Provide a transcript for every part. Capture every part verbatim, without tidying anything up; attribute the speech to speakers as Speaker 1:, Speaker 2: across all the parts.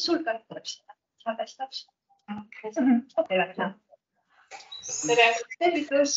Speaker 1: sul ka tuleb seda. Salvestab. Okei, väga hea. Tere, tervitus.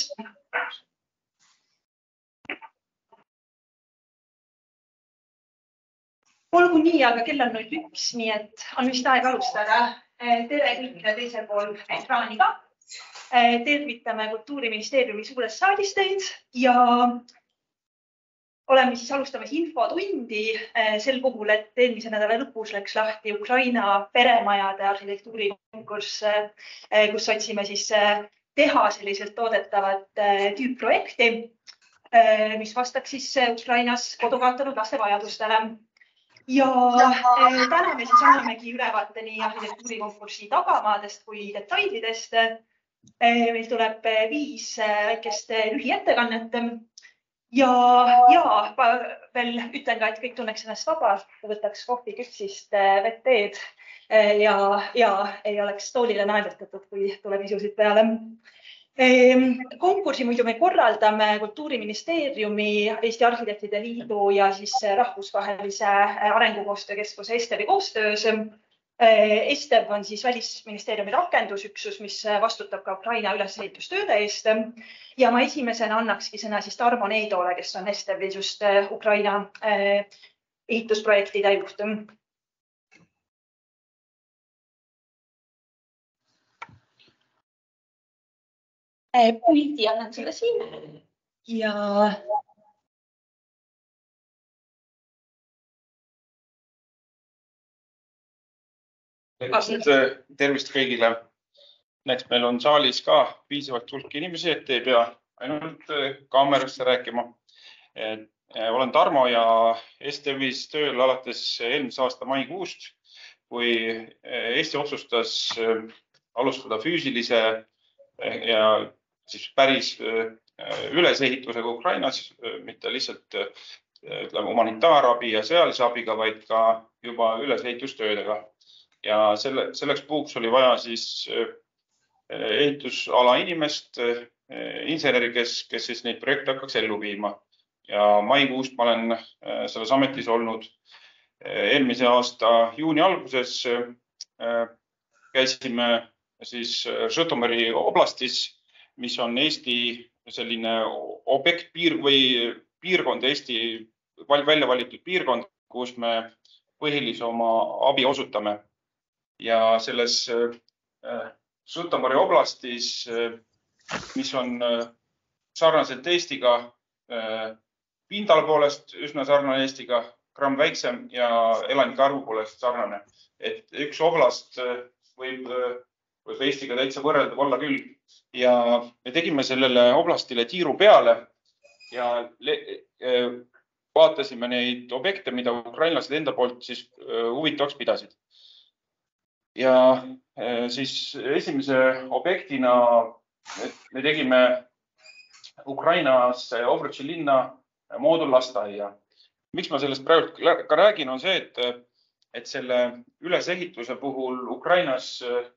Speaker 1: Olgu nii, aga kell on null üks, nii et on vist aeg alustada. Tere kõigile teisel pool ekraani ka. Tervitame Kultuuriministeeriumi suures saalis teid ja oleme siis alustamas infotundi sel puhul, et eelmise nädala lõpus läks lahti Ukraina peremajade arhitektuurikonkurss, kus otsime siis teha selliselt toodetavat tüüpprojekti, mis vastaks siis Ukrainas kodu kaotanud laste vajadustele. Ja täna me siis annamegi ülevaate nii arhitektuurikonkursi tagamaadest kui detailidest. Meil tuleb viis väikest lühiettekannet. Ja, ja veel ütlen ka, et kõik tunneks ennast vabalt, võtaks kohvi küpsist vett teed ja, ja ei oleks toolile naerdetatud, kui tuleb isusid peale. Konkursi muidu me korraldame Kultuuriministeeriumi, Eesti Arhitektide Liidu ja siis rahvusvahelise arengukoostöökeskuse Estevi koostöös. Estev on siis Välisministeeriumi rakendusüksus, mis vastutab ka Ukraina ülesehitustööde eest. Ja ma esimesena annakski sõna siis Tarmo Neidole, kes on Estevis just Ukraina ehitusprojektide juht. Puldi annan sulle siin ja
Speaker 2: Tervist, tervist kõigile. Näiteks meil on saalis ka piisavalt hulk inimesi, et ei pea ainult kaamerasse rääkima. Olen Tarmo ja Estevis tööl alates eelmise aasta maikuust, kui Eesti otsustas alustada füüsilise ja siis päris ülesehitusega Ukrainas, mitte lihtsalt ütleme, humanitaarabi ja sõjalise abiga, vaid ka juba ülesehitustöödega. Ja selle, selleks puhuks oli vaja siis ehitusala inimest, inseneri, kes, kes siis neid projekte hakkaks ellu viima. Ja maikuust ma olen selles ametis olnud. Eelmise aasta juuni alguses käisime siis Žõtomõri oblastis, mis on Eesti selline objekt piir, või piirkond, Eesti välja valitud piirkond, kus me põhilise oma abi osutame. Ja selles Žõtomõri oblastis, mis on sarnaselt Eestiga, pindala poolest üsna sarnane Eestiga, gramm väiksem ja elanike arvu poolest sarnane. Et üks oblast võib, võib Eestiga täitsa võrreldav olla küll. Ja me tegime sellele oblastile tiiru peale ja vaatasime neid objekte, mida ukrainlased enda poolt siis huvitavaks pidasid. Ja siis esimese objektina me tegime Ukrainas Ovrutši linna moodullasteaia. Miks ma sellest praegu ka räägin, on see, et, et selle ülesehituse puhul Ukrainas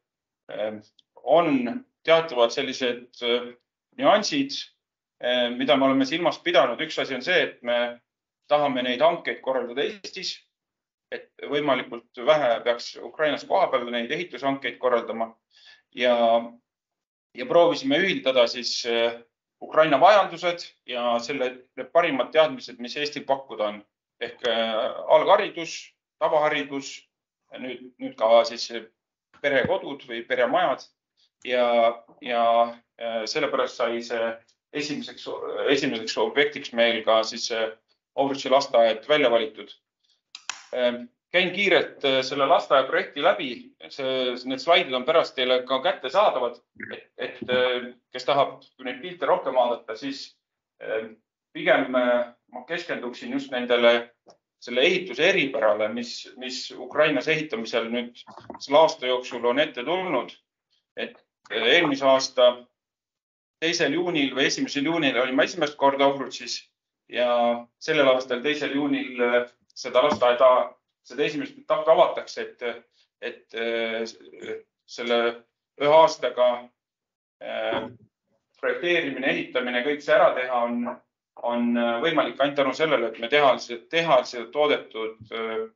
Speaker 2: on teatavad sellised nüansid, mida me oleme silmas pidanud. Üks asi on see, et me tahame neid hankeid korraldada Eestis, et võimalikult vähe peaks Ukrainas koha peal neid ehitushankeid korraldama ja, ja proovisime ühildada siis Ukraina vajadused ja selle parimad teadmised, mis Eestil pakkuda on. Ehk algharidus, tavaharidus, nüüd, nüüd ka siis perekodud või peremajad ja, ja sellepärast sai see esimeseks, esimeseks objektiks meil ka siis Ovrutši lasteaed välja valitud. Käin kiirelt selle lasteaia projekti läbi. See, need slaidid on pärast teile ka kätte saadavad, et, et kes tahab neid pilte rohkem vaadata, siis pigem ma keskenduksin just nendele selle ehituse eripärale, mis, mis Ukrainas ehitamisel nüüd selle aasta jooksul on ette tulnud. Et eelmise aasta teisel juunil või esimesel juunil oli ma esimest korda Ovrutšis ja sellel aastal teisel juunil seda lasteaeda, seda esimest etappi avatakse, et, et selle ühe aastaga projekteerimine, ehitamine, kõik see ära teha on, on võimalik ainult tänu sellele, et me teha, teha seda toodetud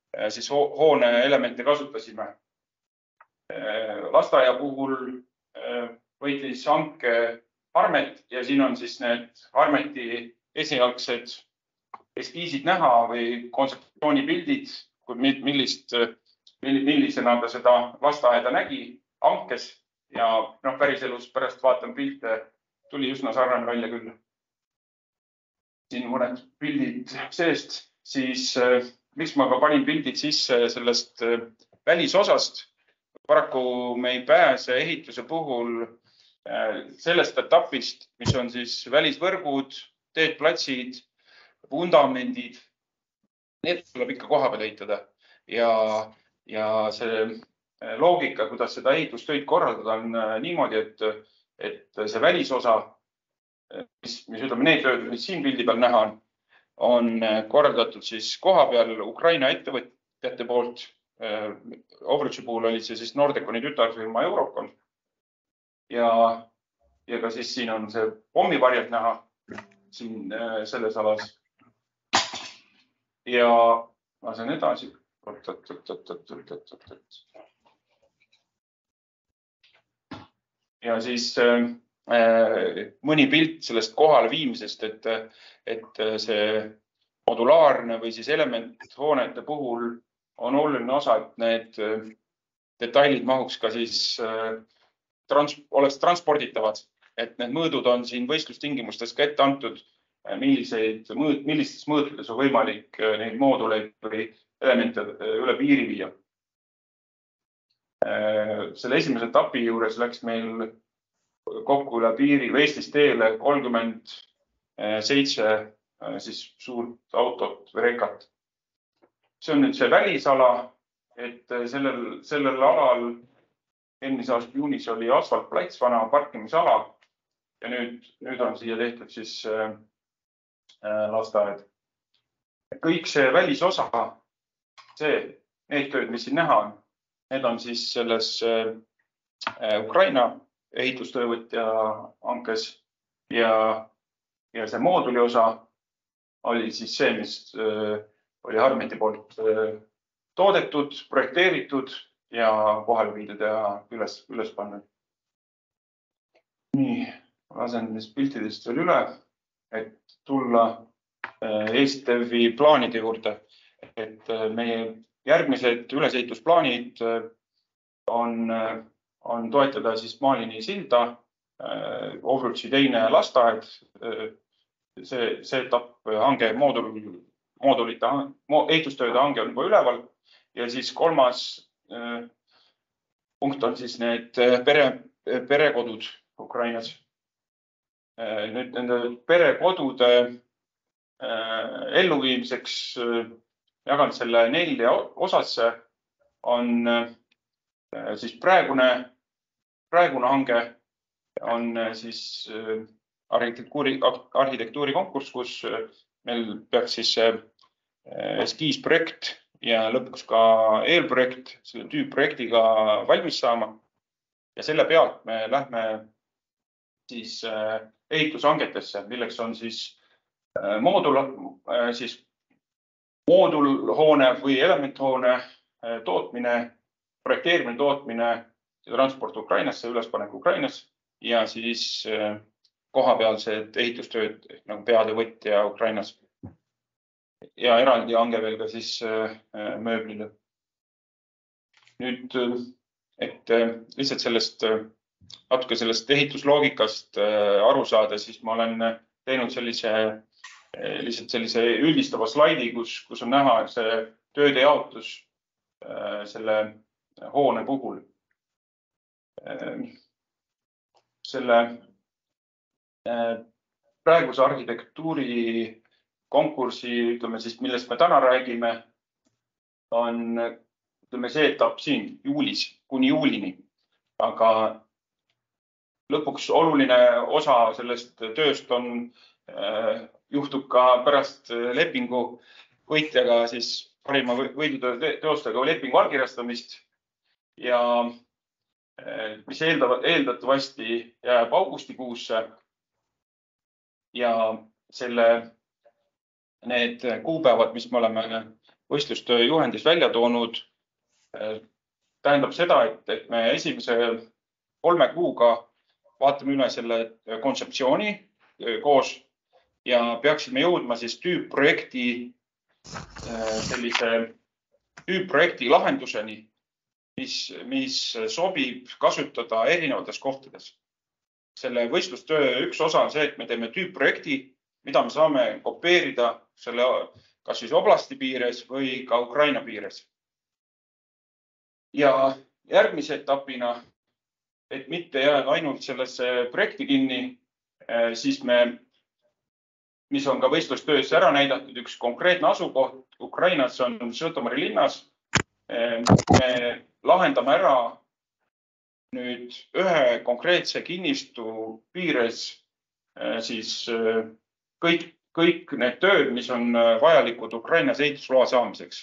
Speaker 2: siis hoone elemente kasutasime. Lasteaia puhul võitis hanke Harmet ja siin on siis need Harmeti esialgsed eskiisid näha või kontseptsioonipildid, millist, millisena ta seda lasteaeda nägi hankes ja noh, päriselus pärast vaatan pilte, tuli üsna sarnane välja küll. Siin mõned pildid seest, siis miks ma ka panin pildid sisse sellest välisosast. Paraku me ei pääse ehituse puhul sellest etapist, mis on siis välisvõrgud, teed, platsid, vundamendid. Need tuleb ikka koha peal ehitada ja, ja see loogika, kuidas seda ehitustöid korraldada on niimoodi, et, et see välisosa, mis, mis ütleme, need tööd, mis siin pildi peal näha on, on korraldatud siis koha peal Ukraina ettevõtjate poolt. Overwatchi puhul oli see siis Nordeconi tütarfirma Eurocon. Ja, ja ka siis siin on see pommivarjad näha siin selles alas. Ja lasen edasi. Ja siis mõni pilt sellest kohale viimisest, et, et see modulaarne või siis elementhoonete puhul on oluline osa, et need detailid mahuks ka siis trans, oleks transporditavad, et need mõõdud on siin võistlustingimustes ka ette antud, milliseid mõõt, millistes mõõtudes on võimalik neid mooduleid või elemente üle piiri viia. Selle esimese etapi juures läks meil kokku üle piiri või Eestis teele kolmkümmend seitse siis suurt autot või rekat. See on nüüd see välisala, et sellel, sellel alal eelmise aasta juunis oli asfaltplats, vana parkimisala ja nüüd, nüüd on siia tehtud siis äh, lasteaed. Kõik see välisosa, see, need tööd, mis siin näha on, need on siis selles äh, Ukraina ehitustöövõtja hankes ja, ja see mooduli osa oli siis see, mis äh, oli Harmeti poolt toodetud, projekteeritud ja kohale viidud ja üles, üles pannud. Nii, lasen neist piltidest veel üle, et tulla ESTEV-i plaanide juurde. Et meie järgmised ülesehitusplaanid on, on toetada siis Malini silda, Overwatchi teine lasteaed, see, see etapp hange moodul moodulite, ehitustööde hange on juba üleval ja siis kolmas äh, punkt on siis need pere, perekodud Ukrainas. Äh, nüüd nende perekodude äh, elluviimiseks äh, jagan selle nelja osasse on äh, siis praegune, praegune hange on äh, siis äh, arhitektuuri, arhitektuuri konkurss, kus äh, meil peaks siis eskiisprojekt ja lõpuks ka eelprojekt selle tüüpprojektiga valmis saama. Ja selle pealt me lähme siis ehitushangetesse, milleks on siis moodul, siis moodulhoone või elementhoone tootmine, projekteerimine, tootmine ja transport Ukrainasse, ülespanek Ukrainas ja siis kohapealsed ehitustööd nagu peadevõtja Ukrainas. Ja eraldi hange veel ka siis mööblile. Nüüd, et lihtsalt sellest, natuke sellest ehitusloogikast aru saada, siis ma olen teinud sellise, lihtsalt sellise üldistava slaidi, kus, kus on näha see tööde jaotus selle hoone puhul. Selle praeguse arhitektuuri konkursi, ütleme siis, millest me täna räägime, on ütleme, see etapp siin juulis kuni juulini. Aga lõpuks oluline osa sellest tööst on, juhtub ka pärast lepingu võitjaga, siis parima võidutöö teostajaga lepingu allkirjastamist ja mis eeldatavasti jääb augustikuusse ja selle need kuupäevad, mis me oleme võistlustöö juhendis välja toonud, tähendab seda, et, et me esimese kolme kuuga vaatame üle selle kontseptsiooni koos ja peaksime jõudma siis tüüpprojekti, sellise tüüpprojekti lahenduseni, mis, mis sobib kasutada erinevates kohtades. Selle võistlustöö üks osa on see, et me teeme tüüpprojekti, mida me saame kopeerida selle kas siis oblasti piires või ka Ukraina piires. Ja järgmise etapina, et mitte jääda ainult sellesse projekti kinni, siis me, mis on ka võistlustöös ära näidatud, üks konkreetne asukoht Ukrainas on Žõtomõri linnas. Me lahendame ära nüüd ühe konkreetse kinnistu piires siis kõik, kõik need tööd, mis on vajalikud Ukrainas ehitusloa saamiseks.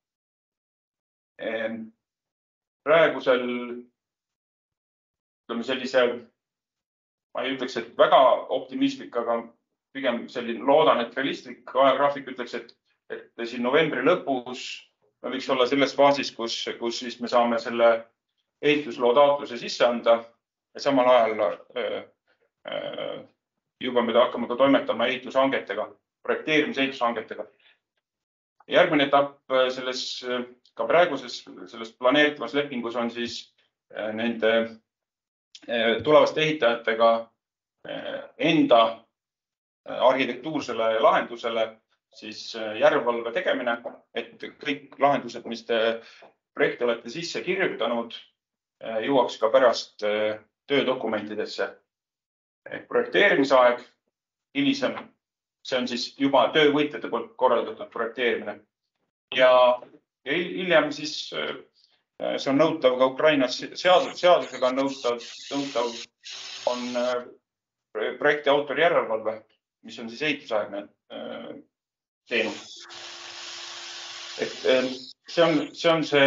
Speaker 2: Praegusel, ütleme sellise, ma ei ütleks, et väga optimistlik, aga pigem selline loodan, et realistlik ajagraafik ütleks, et, et siin novembri lõpus me võiks olla selles faasis, kus, kus siis me saame selle ehitusloo taotluse sisse anda ja samal ajal öö, öö, juba me hakkame ka toimetama ehitushangetega, projekteerimise ehitushangetega. Järgmine etapp selles, ka praeguses selles planeeritavas lepingus on siis nende tulevaste ehitajatega enda arhitektuursele lahendusele siis järelevalve tegemine, et kõik lahendused, mis te projekti olete sisse kirjutanud, jõuaks ka pärast töödokumentidesse. Projekteerimisaeg hilisem, see on siis juba töövõtjate poolt korraldatud projekteerimine. Ja, ja hiljem siis see on nõutav ka Ukrainas seadus, seadusega nõutav, nõutav on projekti autori järelevalve, mis on siis ehitusaegne teenus. Et see on, see on see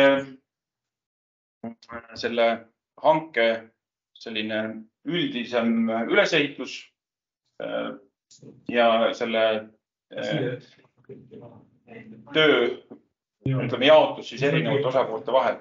Speaker 2: selle hanke selline üldisem ülesehitus ja selle töö, ütleme, jaotus siis erinevate osapoolte vahel.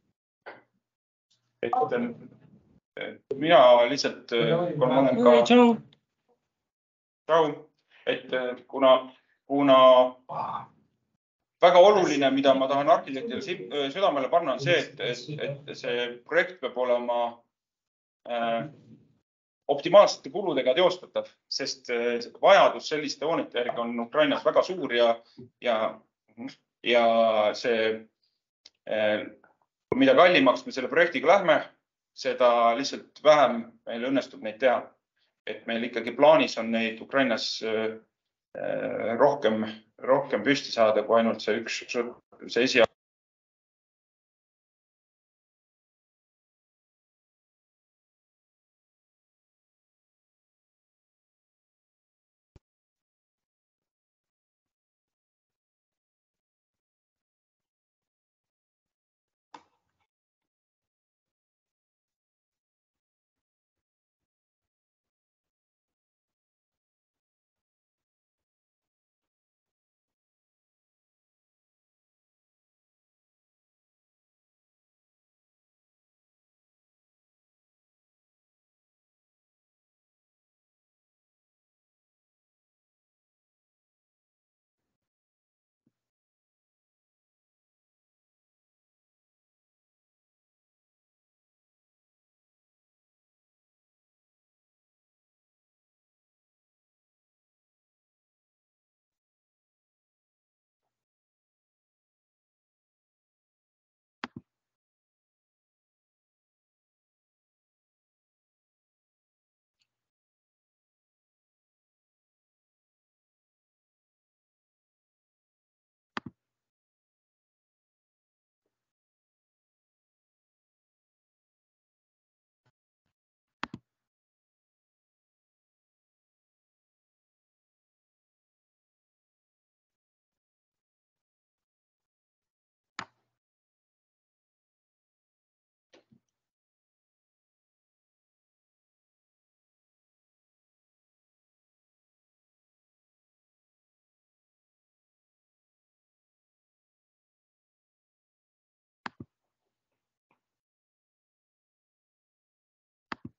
Speaker 2: Et mina lihtsalt, kuna ma olen ka... Tšau. Et kuna, kuna väga oluline, mida ma tahan arhitektile südamele panna, on see, et, et, et see projekt peab olema äh, optimaalsete kuludega teostatav, sest vajadus selliste hoonete järgi on Ukrainas väga suur ja, ja, ja see, äh, mida kallimaks me selle projektiga lähme, seda lihtsalt vähem meil õnnestub neid teha. Et meil ikkagi plaanis on neid Ukrainas äh, rohkem, rohkem püsti saada kui ainult see üks, see esi-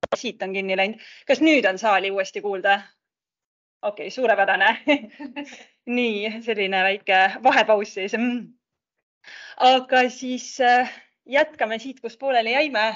Speaker 1: siit on kinni läinud. Kas nüüd on saali uuesti kuulda? Okei, suurepärane. Nii, selline väike vahepaus siis. Aga siis jätkame siit, kus pooleli jäime.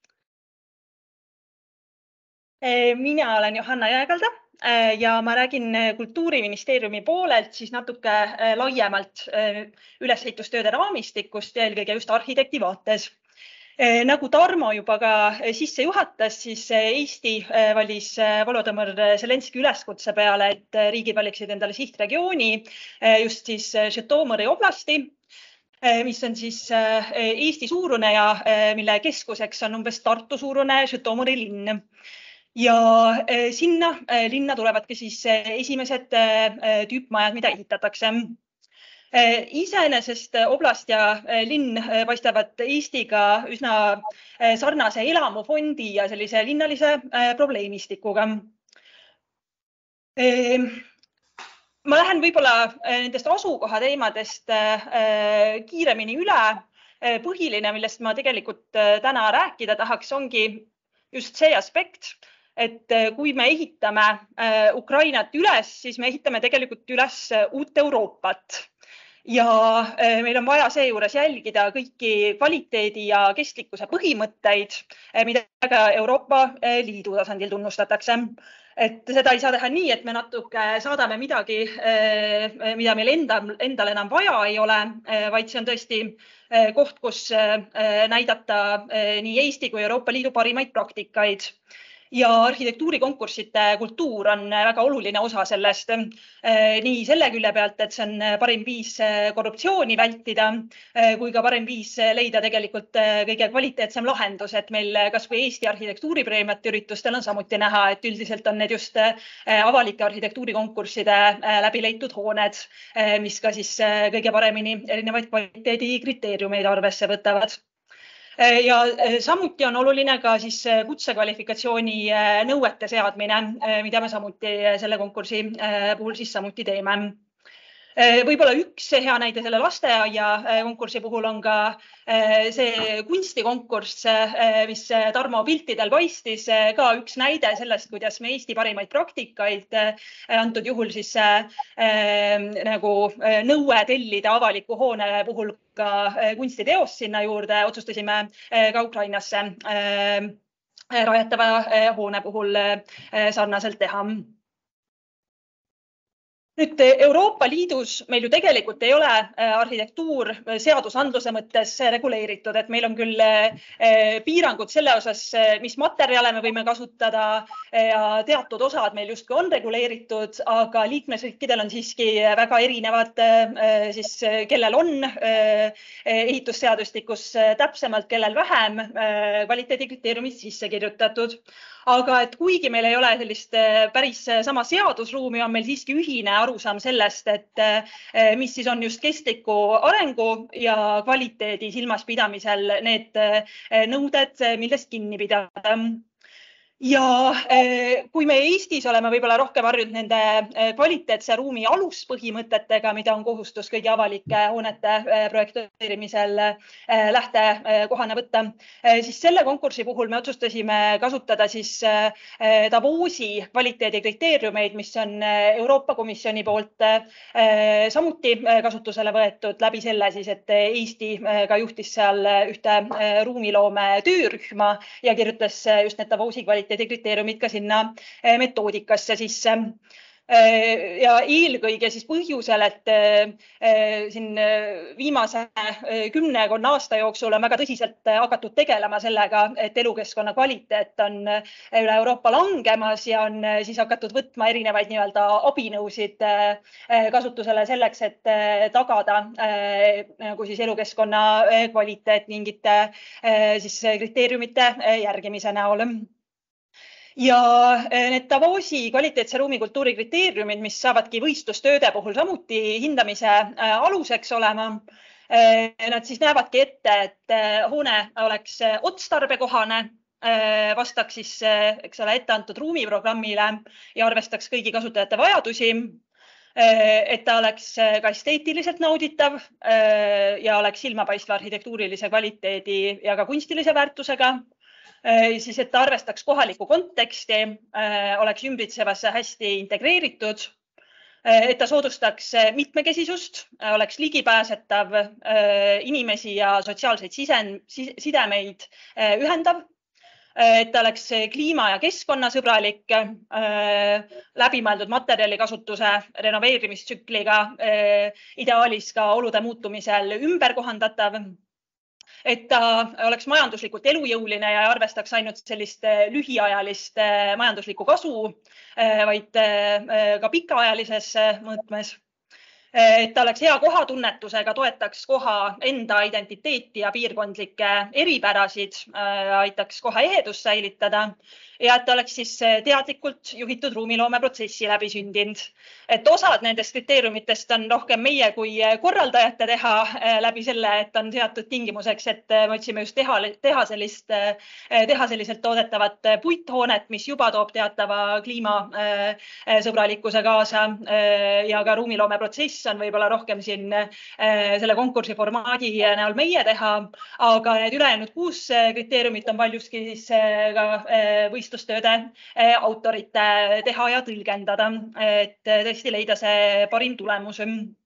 Speaker 1: Mina olen Johanna Jääkalda ja ma räägin Kultuuriministeeriumi poolelt siis natuke laiemalt ülesehitustööde raamistikust ja eelkõige just arhitekti vaates. Nagu Tarmo juba ka sisse juhatas, siis Eesti valis Volodõmõr Zelenski üleskutse peale, et riigid valiksid endale sihtregiooni just siis Žõtomõri oblasti, mis on siis Eesti suurune ja mille keskuseks on umbes Tartu suurune Žõtomõri linn. Ja sinna linna tulevadki siis esimesed tüüpmajad, mida ehitatakse. Iseenesest oblast ja linn paistavad Eestiga üsna sarnase elamufondi ja sellise linnalise probleemistikuga. Ma lähen võib-olla nendest asukoha teemadest kiiremini üle. Põhiline, millest ma tegelikult täna rääkida tahaks, ongi just see aspekt, et kui me ehitame Ukrainat üles, siis me ehitame tegelikult üles uut Euroopat. Ja meil on vaja seejuures jälgida kõiki kvaliteedi ja kestlikkuse põhimõtteid, mida ka Euroopa Liidu tasandil tunnustatakse. Et seda ei saa teha nii, et me natuke saadame midagi, mida meil endal, endal enam vaja ei ole, vaid see on tõesti koht, kus näidata nii Eesti kui Euroopa Liidu parimaid praktikaid. Ja arhitektuurikonkursside kultuur on väga oluline osa sellest. Nii selle külje pealt, et see on parim viis korruptsiooni vältida, kui ka parim viis leida tegelikult kõige kvaliteetsem lahendus, et meil kas või Eesti arhitektuuripreemiate üritustel on samuti näha, et üldiselt on need just avalike arhitektuurikonkursside läbi leitud hooned, mis ka siis kõige paremini erinevaid kvaliteedi kriteeriumeid arvesse võtavad. Ja samuti on oluline ka siis kutsekvalifikatsiooni nõuete seadmine, mida me samuti selle konkursi puhul siis samuti teeme. Võib-olla üks hea näide selle lasteaia konkursi puhul on ka see kunstikonkurss, mis Tarmo piltidel paistis, ka üks näide sellest, kuidas me Eesti parimaid praktikaid, antud juhul siis nagu nõue tellida avaliku hoone puhul ka kunstiteost sinna juurde, otsustasime ka Ukrainasse rajatava hoone puhul sarnaselt teha. Nüüd Euroopa Liidus meil ju tegelikult ei ole arhitektuur seadusandluse mõttes reguleeritud, et meil on küll piirangud selle osas, mis materjale me võime kasutada ja teatud osad meil justkui on reguleeritud, aga liikmesriikidel on siiski väga erinevad, siis kellel on ehitusseadustikus täpsemalt, kellel vähem kvaliteedikriteeriumid sisse kirjutatud. Aga et kuigi meil ei ole sellist päris sama seadusruumi, on meil siiski ühine arusaam sellest, et mis siis on just kestliku arengu ja kvaliteedi silmas pidamisel need nõuded, millest kinni pidada. Ja kui me Eestis oleme võib-olla rohkem harjunud nende kvaliteetse ruumi aluspõhimõtetega, mida on kohustus kõigi avalike hoonete projekteerimisel lähtekohana võtta, siis selle konkursi puhul me otsustasime kasutada siis Davosi kvaliteedikriteeriumeid, mis on Euroopa Komisjoni poolt samuti kasutusele võetud läbi selle, siis, et Eesti ka juhtis seal ühte ruumiloome töörühma ja kirjutas just need Davosi kvaliteedikriteeriumid kriteeriumid ka sinna metoodikasse sisse. Ja eelkõige siis põhjusel, et siin viimase kümnekonna aasta jooksul on väga tõsiselt hakatud tegelema sellega, et elukeskkonna kvaliteet on üle Euroopa langemas ja on siis hakatud võtma erinevaid nii-öelda abinõusid kasutusele selleks, et tagada nagu siis elukeskkonna kvaliteet mingite siis kriteeriumite järgimise näol. Ja need Davosi kvaliteetse ruumikultuuri kriteeriumid, mis saavadki võistlustööde puhul samuti hindamise aluseks olema, nad siis näevadki ette, et hoone oleks otstarbekohane, vastaks siis eks ole, ette antud ruumiprogrammile ja arvestaks kõigi kasutajate vajadusi, et ta oleks ka esteetiliselt nauditav ja oleks silmapaistva arhitektuurilise kvaliteedi ja ka kunstilise väärtusega. siis et ta arvestaks kohalikku konteksti, oleks ümbritsevasse hästi integreeritud, et ta soodustaks mitmekesisust, oleks ligipääsetav, inimesi ja sotsiaalseid sisen, sidemeid ühendav, et ta oleks kliima- ja keskkonnasõbralik, läbimõeldud materjalikasutuse renoveerimistsükliga, ideaalis ka olude muutumisel ümberkohandatav, et ta oleks majanduslikult elujõuline ja arvestaks ainult sellist lühiajalist majanduslikku kasu, vaid ka pikaajalises mõõtmes. Et ta oleks hea kohatunnetusega, toetaks koha enda identiteeti ja piirkondlikke eripärasid, aitaks koha ehedust säilitada ja et ta oleks siis teadlikult juhitud ruumiloome protsessi läbi sündinud. Et osad nendest kriteeriumitest on rohkem meie kui korraldajate teha läbi selle, et on seatud tingimuseks, et me otsime just teha, teha, sellist, teha selliselt toodetavat puithoonet, mis juba toob teatava kliimasõbralikkuse kaasa ja ka ruumiloome protsess on võib-olla rohkem siin selle konkursi formaadi näol meie teha, aga need ülejäänud kuus kriteeriumit on paljuski siis ka võistlustööde autorite teha ja tõlgendada, et tõesti leida see parim tulemus.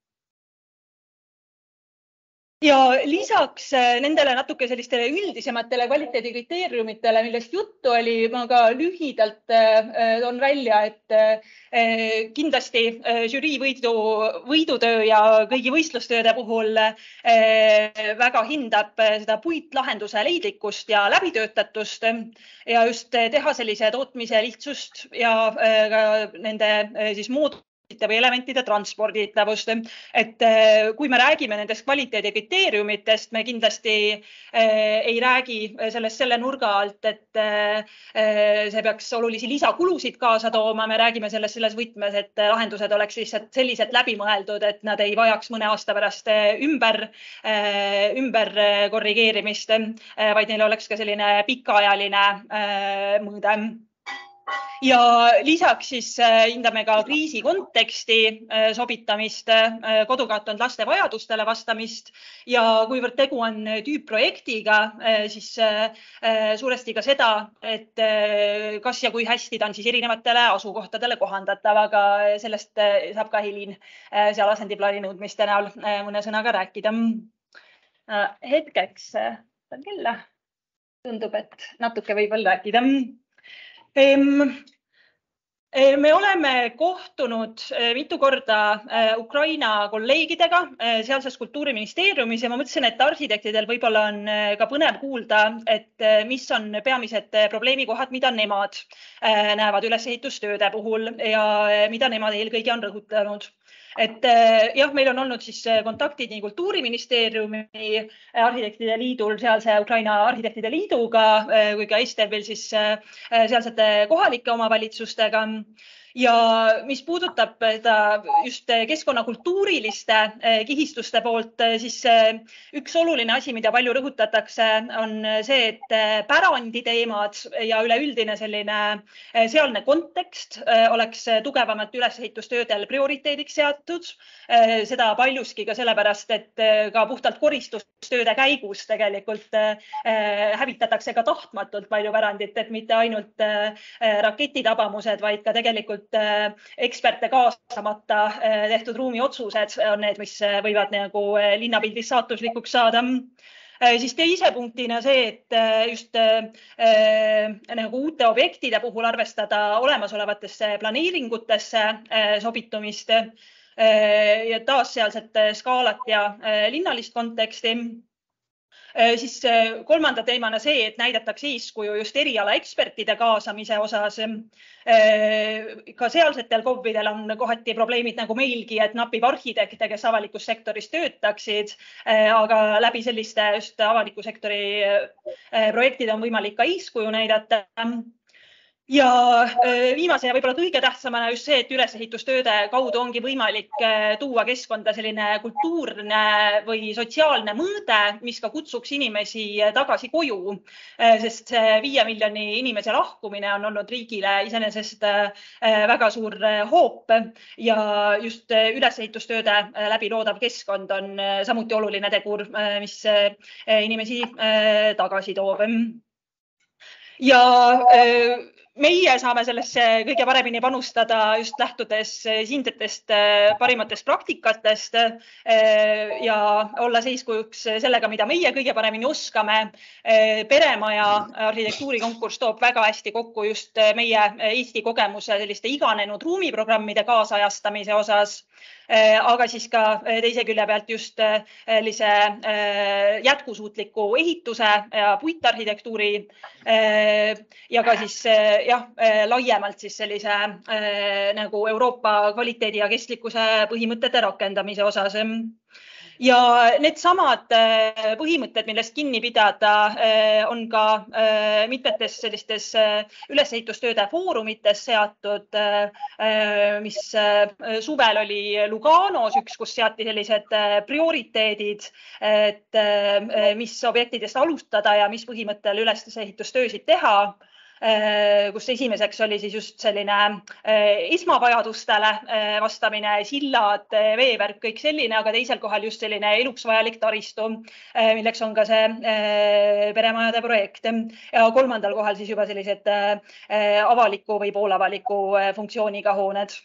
Speaker 1: Ja lisaks nendele natuke sellistele üldisematele kvaliteedikriteeriumitele, millest juttu oli, ma ka lühidalt toon välja, et kindlasti žürii võidu, võidutöö ja kõigi võistlustööde puhul väga hindab seda puitlahenduse leidlikkust ja läbitöötatust ja just teha sellise tootmise lihtsust ja ka nende siis mood või elementide transporditavust. Et kui me räägime nendest kvaliteedikriteeriumitest, me kindlasti ei räägi sellest selle nurga alt, et see peaks olulisi lisakulusid kaasa tooma. Me räägime sellest selles võtmes, et lahendused oleks lihtsalt sellised läbimõeldud, et nad ei vajaks mõne aasta pärast ümber, ümber korrigeerimist, vaid neil oleks ka selline pikaajaline mõõde. Ja lisaks siis hindame ka kriisi konteksti sobitamist, kodukaotanud laste vajadustele vastamist ja kuivõrd tegu on tüüpprojektiga, siis suuresti ka seda, et kas ja kui hästi ta on siis erinevatele asukohtadele kohandatav, aga sellest saab ka Helin seal asendiplaani nõudmiste näol mõne sõnaga rääkida. Hetkeks, kella, tundub, et natuke võib veel rääkida. Me oleme kohtunud mitu korda Ukraina kolleegidega sealses kultuuriministeeriumis ja ma mõtlesin, et arhitektidel võib-olla on ka põnev kuulda, et mis on peamised probleemikohad, mida nemad näevad ülesehitustööde puhul ja mida nemad eelkõige on rõhutanud. Et jah, meil on olnud siis kontaktid nii Kultuuriministeeriumi, Arhitektide Liidul, sealse Ukraina Arhitektide Liiduga kui ka Estebil siis sealsete kohalike omavalitsustega. Ja mis puudutab just keskkonnakultuuriliste kihistuste poolt, siis üks oluline asi, mida palju rõhutatakse, on see, et pärandi teemad ja üleüldine selline sealne kontekst oleks tugevamalt ülesehitustöödel prioriteediks seatud. Seda paljuski ka sellepärast, et ka puhtalt koristustööde käigus tegelikult hävitatakse ka tahtmatult palju pärandit, et mitte ainult raketitabamused, vaid ka tegelikult eksperte kaasamata tehtud ruumiotsused on need, mis võivad nagu linnapildis saatuslikuks saada. Siis teise punktina see, et just nagu uute objektide puhul arvestada olemasolevatesse planeeringutesse sobitumist ja taas sealset skaalat ja linnalist konteksti. Siis kolmanda teemana see, et näidatakse eeskuju just eriala ekspertide kaasamise osas. Ka sealsetel K O V-idel on kohati probleemid nagu meilgi, et napib arhitekte, kes avalikus sektoris töötaksid, aga läbi selliste just avaliku sektori projektid on võimalik ka eeskuju näidata. Ja viimase ja võib-olla kõige tähtsamana just see, et ülesehitustööde kaudu ongi võimalik tuua keskkonda selline kultuurne või sotsiaalne mõõde, mis ka kutsuks inimesi tagasi koju, sest viie miljoni inimese lahkumine on olnud riigile iseenesest väga suur hoop ja just ülesehitustööde läbi loodav keskkond on samuti oluline tegur, mis inimesi tagasi toob. ja meie saame sellesse kõige paremini panustada just lähtudes siinsetest parimatest praktikatest ja olla eeskujuks sellega, mida meie kõige paremini oskame. Peremaja arhitektuurikonkurss toob väga hästi kokku just meie Eesti kogemuse selliste iganenud ruumiprogrammide kaasajastamise osas, aga siis ka teise külje pealt just sellise jätkusuutliku ehituse ja puitarhitektuuri ja ka siis jah, laiemalt siis sellise nagu Euroopa kvaliteedi ja kestlikkuse põhimõtete rakendamise osas. Ja need samad põhimõtted, millest kinni pidada, on ka mitmetes sellistes ülesehitustööde foorumites seatud, mis suvel oli Luganos üks, kus seati sellised prioriteedid, et mis objektidest alustada ja mis põhimõttel ülesehitustöösid teha, kus esimeseks oli siis just selline esmavajadustele vastamine, sillad, veevärk, kõik selline, aga teisel kohal just selline eluks vajalik taristu, milleks on ka see peremajade projekt. Ja kolmandal kohal siis juba sellised avaliku või poolavaliku funktsiooniga hooned.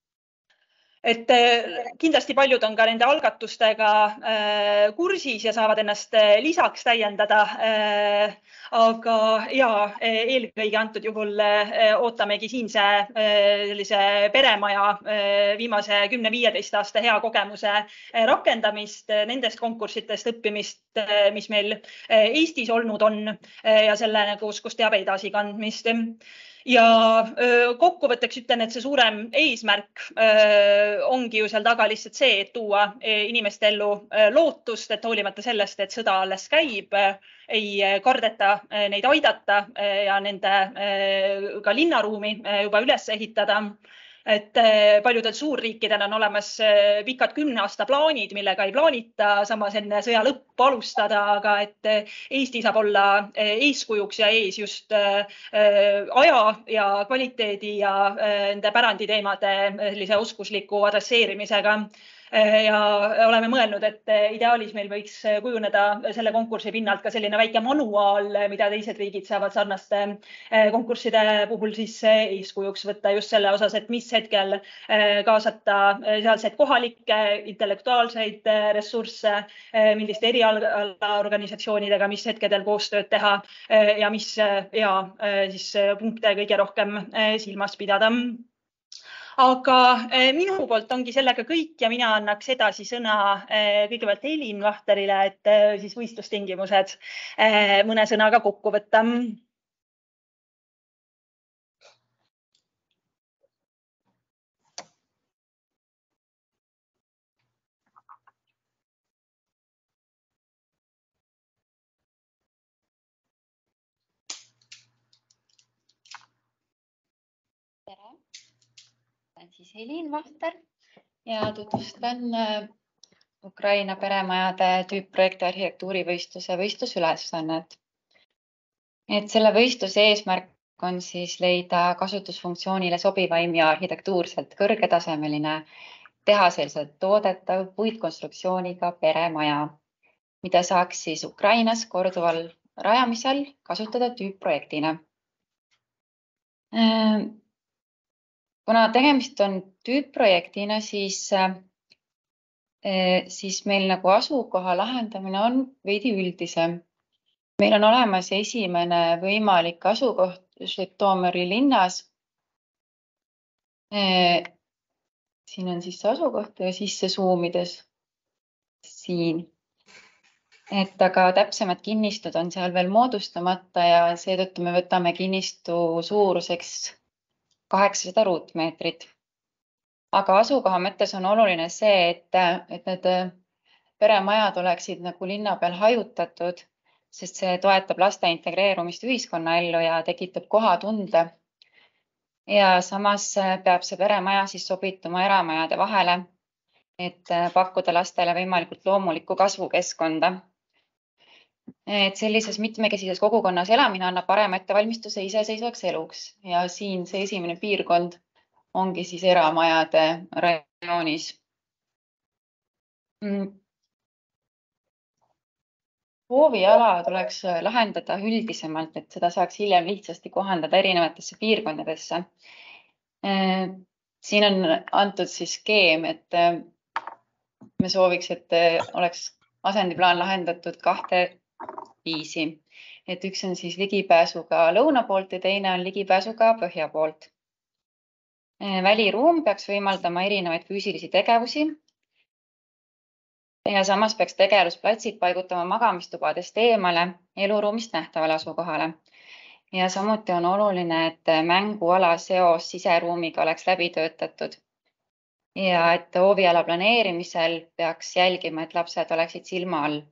Speaker 1: Et kindlasti paljud on ka nende algatustega kursis ja saavad ennast lisaks täiendada, aga ja, eelkõige antud juhul ootamegi siinse sellise peremaja viimase kümne viieteist aasta hea kogemuse rakendamist, nendest konkursitest õppimist, mis meil Eestis olnud on ja selle kus, kus teabe edasi kandmist. Ja kokkuvõtteks ütlen, et see suurem eesmärk ongi ju seal taga lihtsalt see, et tuua inimeste ellu lootust, et hoolimata sellest, et sõda alles käib, ei kardeta neid aidata ja nende ka linnaruumi juba üles ehitada. Et paljudel suurriikidel on olemas pikad kümne aasta plaanid, millega ei plaanita samas enne sõja lõppu alustada, aga et Eesti saab olla eeskujuks ja ees just aja ja kvaliteedi ja nende päranditeemade sellise oskusliku adresseerimisega. Ja oleme mõelnud, et ideaalis meil võiks kujuneda selle konkursi pinnalt ka selline väike manuaal, mida teised riigid saavad sarnaste konkursside puhul siis eeskujuks võtta just selle osas, et mis hetkel kaasata sealseid kohalikke intellektuaalseid ressursse, milliste erialaorganisatsioonidega, mis hetkedel koostööd teha ja mis ja, siis punkte kõige rohkem silmas pidada. Aga minu poolt ongi sellega kõik ja mina annaks edasi sõna kõigepealt Helin Vahterile, et siis võistlustingimused mõne sõnaga kokku võtta.
Speaker 3: Tere! Olen siis Helin Vahter ja tutvustan Ukraina peremajade tüüpprojekti arhitektuurivõistluse võistlusülesannet. Et selle võistluse eesmärk on siis leida kasutusfunktsioonile sobivaim ja arhitektuurselt kõrgetasemeline tehaselselt toodetav puitkonstruktsiooniga peremaja, mida saaks siis Ukrainas korduval rajamisel kasutada tüüpprojektina. Kuna tegemist on tüüpprojektina, siis, siis meil nagu asukoha lahendamine on veidi üldisem. Meil on olemas esimene võimalik asukoht Žõtomõri linnas. Siin on siis asukoht ja sisse suumides siin. Et aga täpsemad kinnistud on seal veel moodustamata ja seetõttu me võtame kinnistu suuruseks kaheksasada ruutmeetrit. Aga asukoha mõttes on oluline see, et, et need peremajad oleksid nagu linna peal hajutatud, sest see toetab laste integreerumist ühiskonnaellu ja tekitab kohatunde. Ja samas peab see peremaja siis sobituma eramajade vahele, et pakkuda lastele võimalikult loomulikku kasvukeskkonda. Et sellises mitmekesises kogukonnas elamine annab parema ettevalmistuse iseseisvaks eluks ja siin see esimene piirkond ongi siis eramajade rajoonis. hooviala tuleks lahendada üldisemalt, et seda saaks hiljem lihtsasti kohandada erinevatesse piirkondadesse. Siin on antud siis skeem, et me sooviks, et oleks asendiplaan lahendatud kahte viisi. Et üks on siis ligipääsuga lõuna poolt ja teine on ligipääsuga põhja poolt. Väliruum peaks võimaldama erinevaid füüsilisi tegevusi ja samas peaks tegevlusplatsid paigutama magamistubadest eemale eluruumist nähtavale asukohale. Ja samuti on oluline, et mänguala seos siseruumiga oleks läbi töötatud ja et hooviala planeerimisel peaks jälgima, et lapsed oleksid silma all.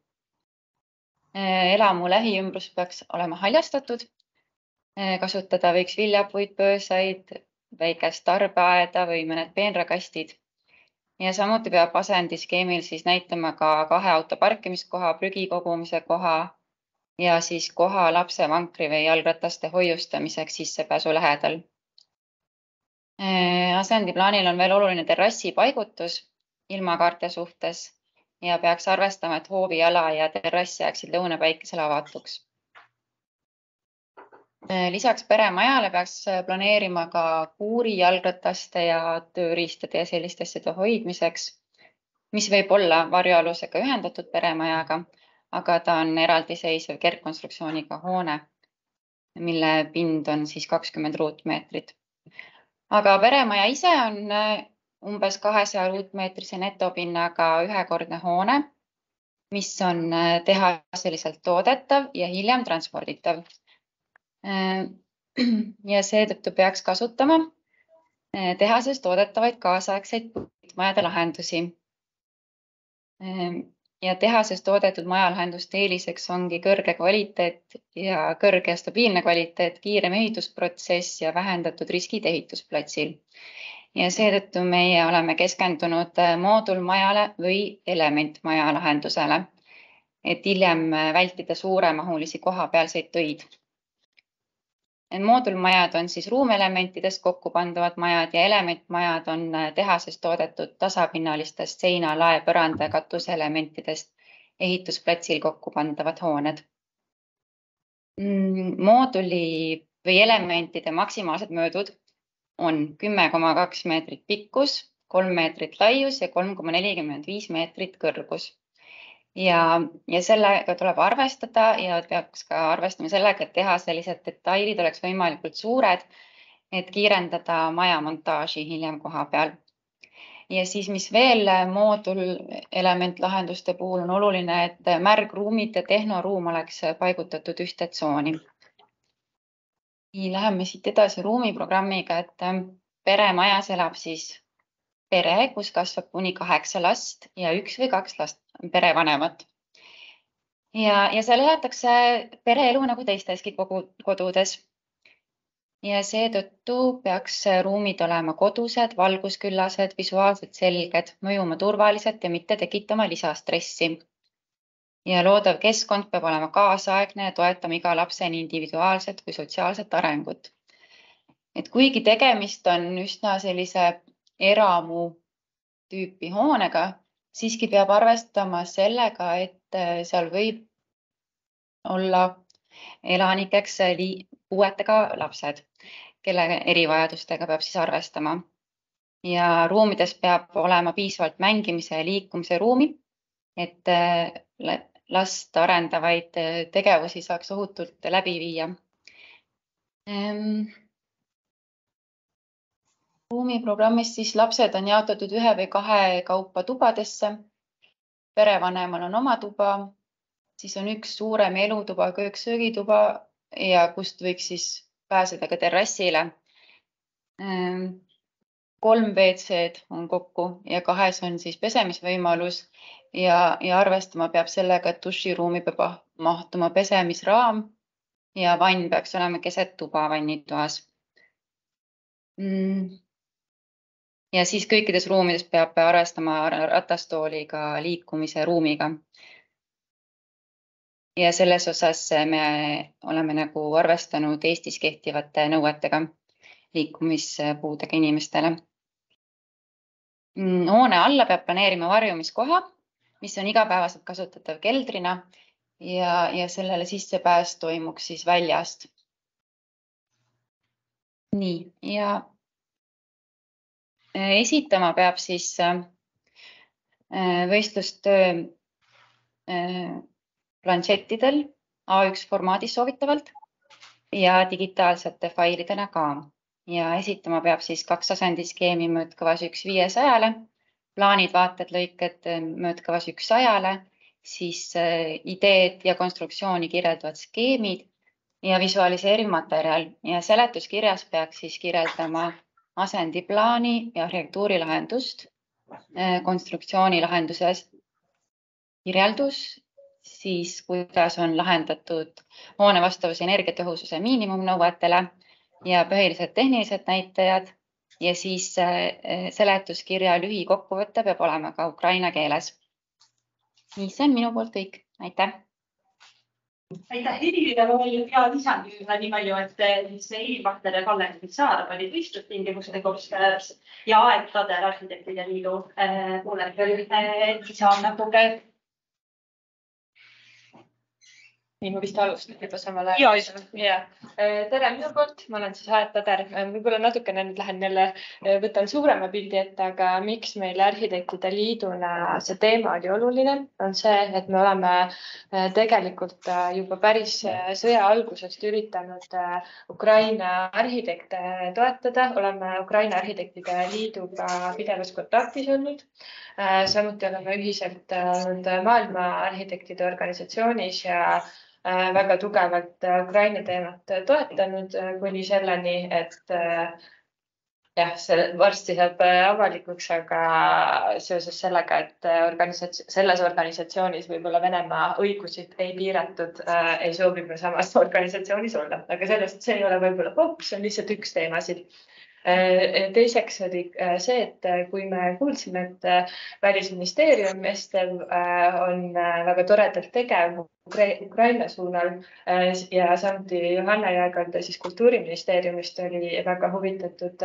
Speaker 3: Elamu lähiümbrus peaks olema haljastatud. Kasutada võiks viljapuid, pöösaid, väikest tarbeaeda või mõned peenrakastid. Ja samuti peab asendiskeemil siis näitama ka kahe auto parkimiskoha, prügi kogumise koha ja siis koha lapse vankri või jalgrataste hoiustamiseks sissepääsu lähedal. Asendiplaanil on veel oluline terrassi paigutus ilmakaarte suhtes ja peaks arvestama, et hooviala ja terrass jääksid lõunapäikesele avatuks. Lisaks peremajale peaks planeerima ka kuuri, jalgrataste ja tööriistade ja selliste asjade hoidmiseks, mis võib olla varjualusega ühendatud peremajaga, aga ta on eraldiseisev kergkonstruktsiooniga hoone, mille pind on siis kakskümmend ruutmeetrit. Aga peremaja ise on umbes kahesaja ruutmeetrise netopinnaga ühekordne hoone, mis on tehaseliselt toodetav ja hiljem transporditav. Ja seetõttu peaks kasutama tehases toodetavaid kaasaegseid puitmajade lahendusi. Ja tehases toodetud majalahenduste eeliseks ongi kõrge kvaliteet ja kõrge ja stabiilne kvaliteet, kiirem ehitusprotsess ja vähendatud riskid ehitusplatsil. Ja seetõttu meie oleme keskendunud moodulmajale või elementmaja lahendusele, et hiljem vältida suuremahulisi kohapealseid töid. Moodulmajad on siis ruumelementidest kokku panduvad majad ja elementmajad on tehases toodetud tasapinnalistest seina, lae, põranda ja katuselementidest ehitusplatsil kokku pandavad hooned. Mooduli või elementide maksimaalsed möödud on kümme koma kaks meetrit pikkus, kolm meetrit laius ja kolm koma nelikümmend viis meetrit kõrgus. Ja, ja sellega tuleb arvestada ja peaks ka arvestama sellega, et teha sellised detailid oleks võimalikult suured, et kiirendada maja montaaži hiljem koha peal. Ja siis, mis veel moodul element lahenduste puhul on oluline, et märgruumid ja tehnoruum oleks paigutatud ühte tsooni. Läheme siit edasi ruumiprogrammiga, et peremajas elab siis pere, kus kasvab kuni kaheksa last ja üks või kaks last perevanemat. Ja, ja seal elatakse pereelu nagu teisteski kodudes. Ja seetõttu peaks ruumid olema kodused, valgusküllased, visuaalselt selged, mõjuma turvaliselt ja mitte tekitama lisastressi. Ja loodav keskkond peab olema kaasaegne ja toetama iga lapse nii individuaalset kui sotsiaalset arengut. Et kuigi tegemist on üsna sellise eramu tüüpi hoonega, siiski peab arvestama sellega, et seal võib olla elanikeks puuetega lapsed, kelle erivajadustega peab siis arvestama. Ja ruumides peab olema piisavalt mängimise ja liikumise ruumi, et last arendavaid tegevusi saaks ohutult läbi viia. Ruumiprogrammis siis lapsed on jaotatud ühe või kahe kaupa tubadesse. Perevanemal on oma tuba, siis on üks suurem elutuba, köök-söögituba ja kust võiks siis pääseda ka terrassile. Kolm V C-d on kokku ja kahes on siis pesemisvõimalus ja, ja arvestama peab sellega, et duširuumi peab mahtuma pesemisraam ja vann peaks olema keset tuba vannitoas. Ja siis kõikides ruumides peab arvestama ratastooliga liikumise ruumiga. Ja selles osas me oleme nagu arvestanud Eestis kehtivate nõuetega liikumispuudega inimestele. Hoone alla peab planeerima varjumiskoha, mis on igapäevaselt kasutatav keldrina ja, ja sellele sissepääs toimuks siis väljast. Nii, ja esitama peab siis võistlustöö planšettidel A üks formaadis soovitavalt ja digitaalsete failidena ka. Ja esitama peab siis kaks asendiskeemi mõõtkavas üks viiesajale, plaanid, vaated, lõiked mõõtkavas üks sajale, siis ideed ja konstruktsiooni kirjeldavad skeemid ja visualiseerimaterjal ja seletuskirjas peaks siis kirjeldama asendiplaani ja arhitektuurilahendust, konstruktsioonilahenduse kirjeldus, siis kuidas on lahendatud hoone vastavuse energiatõhususe miinimumnõuetele ja põhilised tehnilised näitajad ja siis seletuskirja lühikokkuvõte peab olema ka ukraina keeles. Nii, see on minu poolt kõik. Aitäh!
Speaker 1: Aitäh, Helile ja lisandi nii palju, et Heili-Vahter ja Kalle Saar olid võistlustingimused koostöös ja Aeg Tader Arhitektide Liidu poolel saab nagu
Speaker 4: Nii, ma vist alustan juba samal ajal. Ja, tere minu poolt, ma olen siis Aeg Tader. Võib-olla natukene nüüd lähen jälle, võtan suurema pildi ette, aga miks meil Arhitektide Liiduna see teema oli oluline, on see, et me oleme tegelikult juba päris sõja algusest üritanud Ukraina arhitekte toetada. Oleme Ukraina Arhitektide Liiduga pidevas kontaktis olnud. Samuti oleme ühiselt olnud maailma arhitektide organisatsioonis ja väga tugevalt Ukraina teemat toetanud kuni selleni, et jah, see varsti saab avalikuks, aga seoses sellega, et organisats- selles organisatsioonis võib-olla Venemaa õigusid ei piiratud, ei soovi me samas organisatsioonis olla. Aga sellest see ei ole võib-olla fookus, on lihtsalt üks teemasid. Teiseks oli see, et kui me kuulsime, et Välisministeerium Estev on väga toredalt tegev Ukraina suunal ja samuti Johanna Jäägalda siis Kultuuriministeeriumist oli väga huvitatud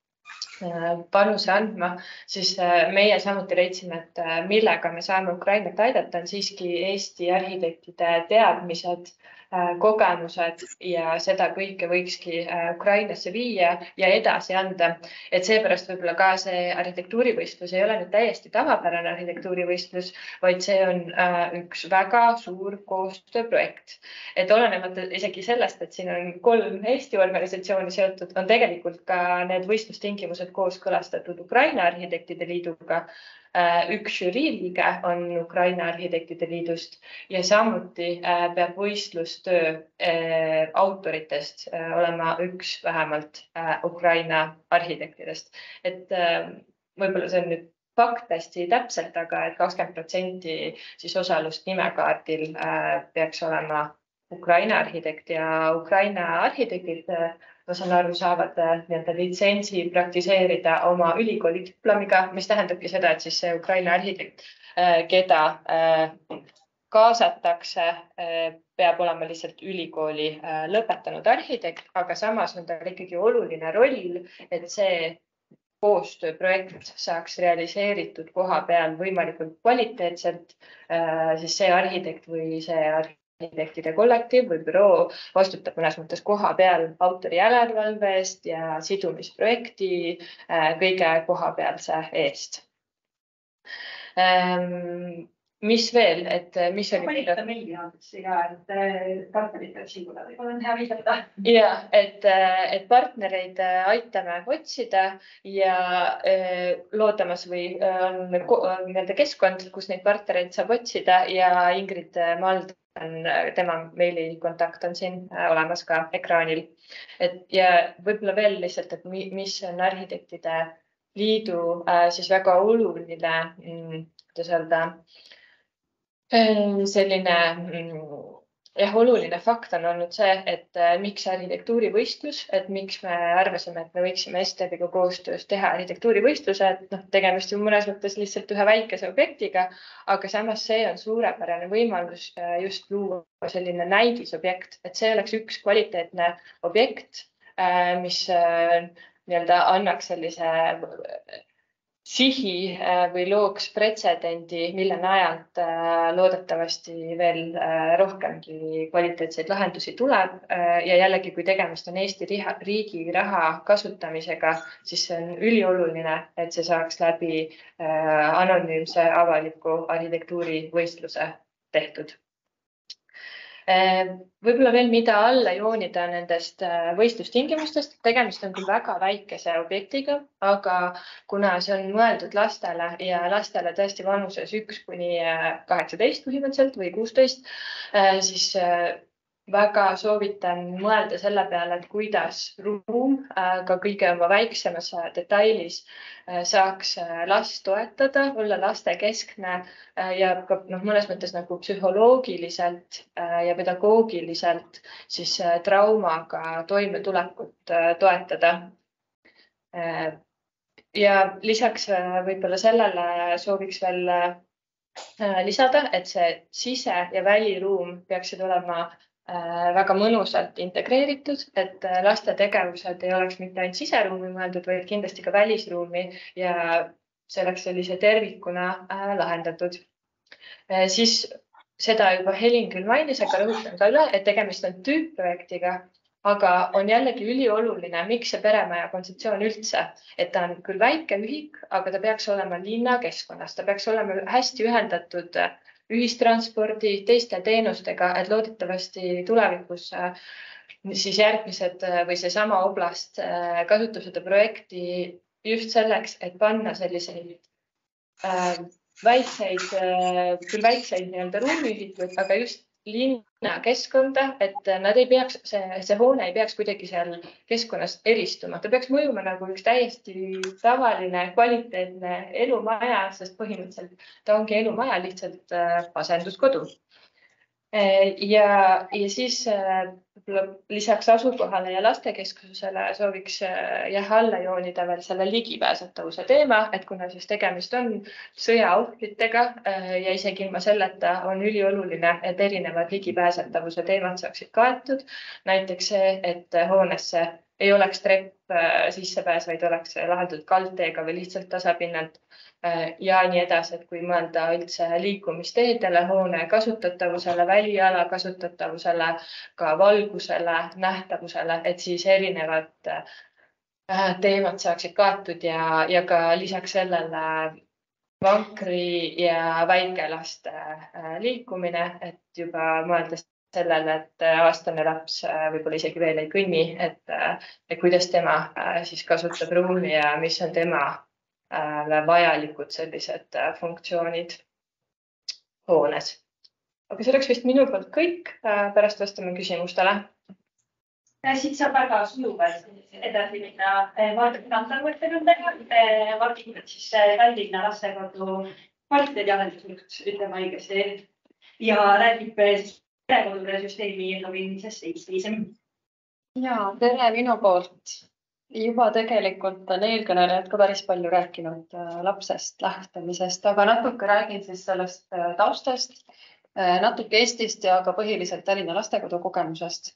Speaker 4: panuse andma, siis meie samuti leidsime, et millega me saame Ukrainat aidata, on siiski Eesti arhitektide teadmised, kogemused ja seda kõike võikski Ukrainasse viia ja edasi anda. Et seepärast võib-olla ka see arhitektuurivõistlus ei ole nüüd täiesti tavapärane arhitektuurivõistlus, vaid see on üks väga suur koostööprojekt. Et olenemata isegi sellest, et siin on kolm Eesti organisatsiooni seotud, on tegelikult ka need võistlustingimused kooskõlastatud Ukraina Arhitektide Liiduga. Üks žüriiliige on Ukraina Arhitektide Liidust ja samuti peab võistlustöö autoritest olema üks vähemalt Ukraina arhitektidest. Et võib-olla see on nüüd fakt hästi täpselt, aga et kakskümmend protsenti siis osalust nimekaardil peaks olema Ukraina arhitekt ja Ukraina arhitektid, ma saan aru, saavad litsentsi praktiseerida oma ülikooli diplomiga, mis tähendabki seda, et siis see Ukraina arhitekt, keda kaasatakse, peab olema lihtsalt ülikooli lõpetanud arhitekt, aga samas on tal ikkagi oluline roll, et see koostööprojekt saaks realiseeritud koha peal võimalikult kvaliteetselt, siis see arhitekt või see arhitekt, arhitektide kollektiiv või büroo vastutab mõnes mõttes koha peal autori järelevalve eest ja sidumisprojekti kõige kohapealse eest. Mis veel, et mis oli...
Speaker 1: Valita meili andesse ja et partnerid peab sinuga on hea viidata.
Speaker 4: Ja, et, et partnereid aitame otsida ja loodamas või on keskkond, kus neid partnereid saab otsida ja Ingrid Mald tema meilikontakt on siin olemas ka ekraanil. Et, ja võib-olla veel lihtsalt, et mis on Arhitektide Liidu siis väga oluline, kuidas öelda, selline jah, oluline fakt on olnud see, et miks arhitektuurivõistlus, et miks me arvasime, et me võiksime Esteviga koostöös teha arhitektuurivõistluse, et noh, tegemist ju mõnes mõttes lihtsalt ühe väikese objektiga, aga samas see on suurepärane võimalus just luua selline näidisobjekt, et see oleks üks kvaliteetne objekt, mis nii-öelda annaks sellise sihi või looks pretsedendi, mille najalt loodetavasti veel rohkemgi kvaliteetseid lahendusi tuleb. Ja jällegi, kui tegemist on Eesti riigi raha kasutamisega, siis see on ülioluline, et see saaks läbi anonüümse avaliku arhitektuurivõistluse tehtud. Võib-olla veel mida alla joonida nendest võistlustingimustest. Tegemist on küll väga väikese objektiga, aga kuna see on mõeldud lastele ja lastele tõesti vanuses üks kuni kaheksateist põhimõtteliselt või kuusteist, siis väga soovitan mõelda selle peale, et kuidas ruum ka kõige oma väiksemas detailis saaks last toetada, olla laste keskne ja ka no, mõnes mõttes nagu psühholoogiliselt ja pedagoogiliselt siis traumaga toimetulekut toetada. Ja lisaks võib-olla sellele sooviks veel lisada, et see sise- ja väliruum peaksid olema väga mõnusalt integreeritud, et laste tegevused ei oleks mitte ainult siseruumi mõeldud, vaid kindlasti ka välisruumi ja see oleks sellise tervikuna lahendatud. Siis seda juba Helin küll mainis, aga rõhutan ka üle, et tegemist on tüüpprojektiga, aga on jällegi ülioluline, miks see peremaja kontseptsioon üldse, et ta on küll väike ühik, aga ta peaks olema linnakeskkonnas, ta peaks olema hästi ühendatud ühistranspordi, teiste teenustega, et loodetavasti tulevikus siis järgmised või see sama oblast kasutab seda projekti just selleks, et panna selliseid väikseid, küll väikseid nii-öelda ruumiühikuid, aga just linnakeskkonda, et nad ei peaks, see, see hoone ei peaks kuidagi seal keskkonnas eristuma. Ta peaks mõjuma nagu üks täiesti tavaline, kvaliteetne elumaja, sest põhimõtteliselt ta ongi elumaja, lihtsalt asenduskodu. Ja, ja siis lisaks asukohale ja lastekeskusele sooviks jah, alla joonida veel selle ligipääsetavuse teema, et kuna siis tegemist on sõjaohvritega ja isegi ilma selleta on ülioluline, et erinevad ligipääsetavuse teemad saaksid kaetud. Näiteks see, et hoonesse ei oleks trepp sissepääs, vaid oleks lahendatud kaldteega või lihtsalt tasapinnalt. Ja nii edasi, et kui mõelda üldse liikumisteedele, hoone kasutatavusele, väliala kasutatavusele, ka valgusele, nähtavusele, et siis erinevad teemad saaksid kaetud ja, ja ka lisaks sellele vankri ja väikelaste liikumine, et juba mõeldes sellele, et aastane laps võib-olla isegi veel ei kõnni, et, et kuidas tema siis kasutab ruumi ja mis on tema vajalikud sellised funktsioonid hoones. Aga see oleks vist minu poolt kõik, pärast vastame küsimustele.
Speaker 1: Siit saab väga sujuvalt edasi minna Margit Kantarmõttega. Margit on siis Tallinna lastekodu kvaliteediarendusjuht, ütleme õigesti, ja räägib perekodude süsteemi lobimisest Eestis.
Speaker 5: Ja, tere minu poolt. Juba tegelikult on eelkõnelejad ka päris palju rääkinud lapsest lähtemisest, aga natuke räägin siis sellest taustast, natuke Eestist ja ka põhiliselt Tallinna lastekodu kogemusest.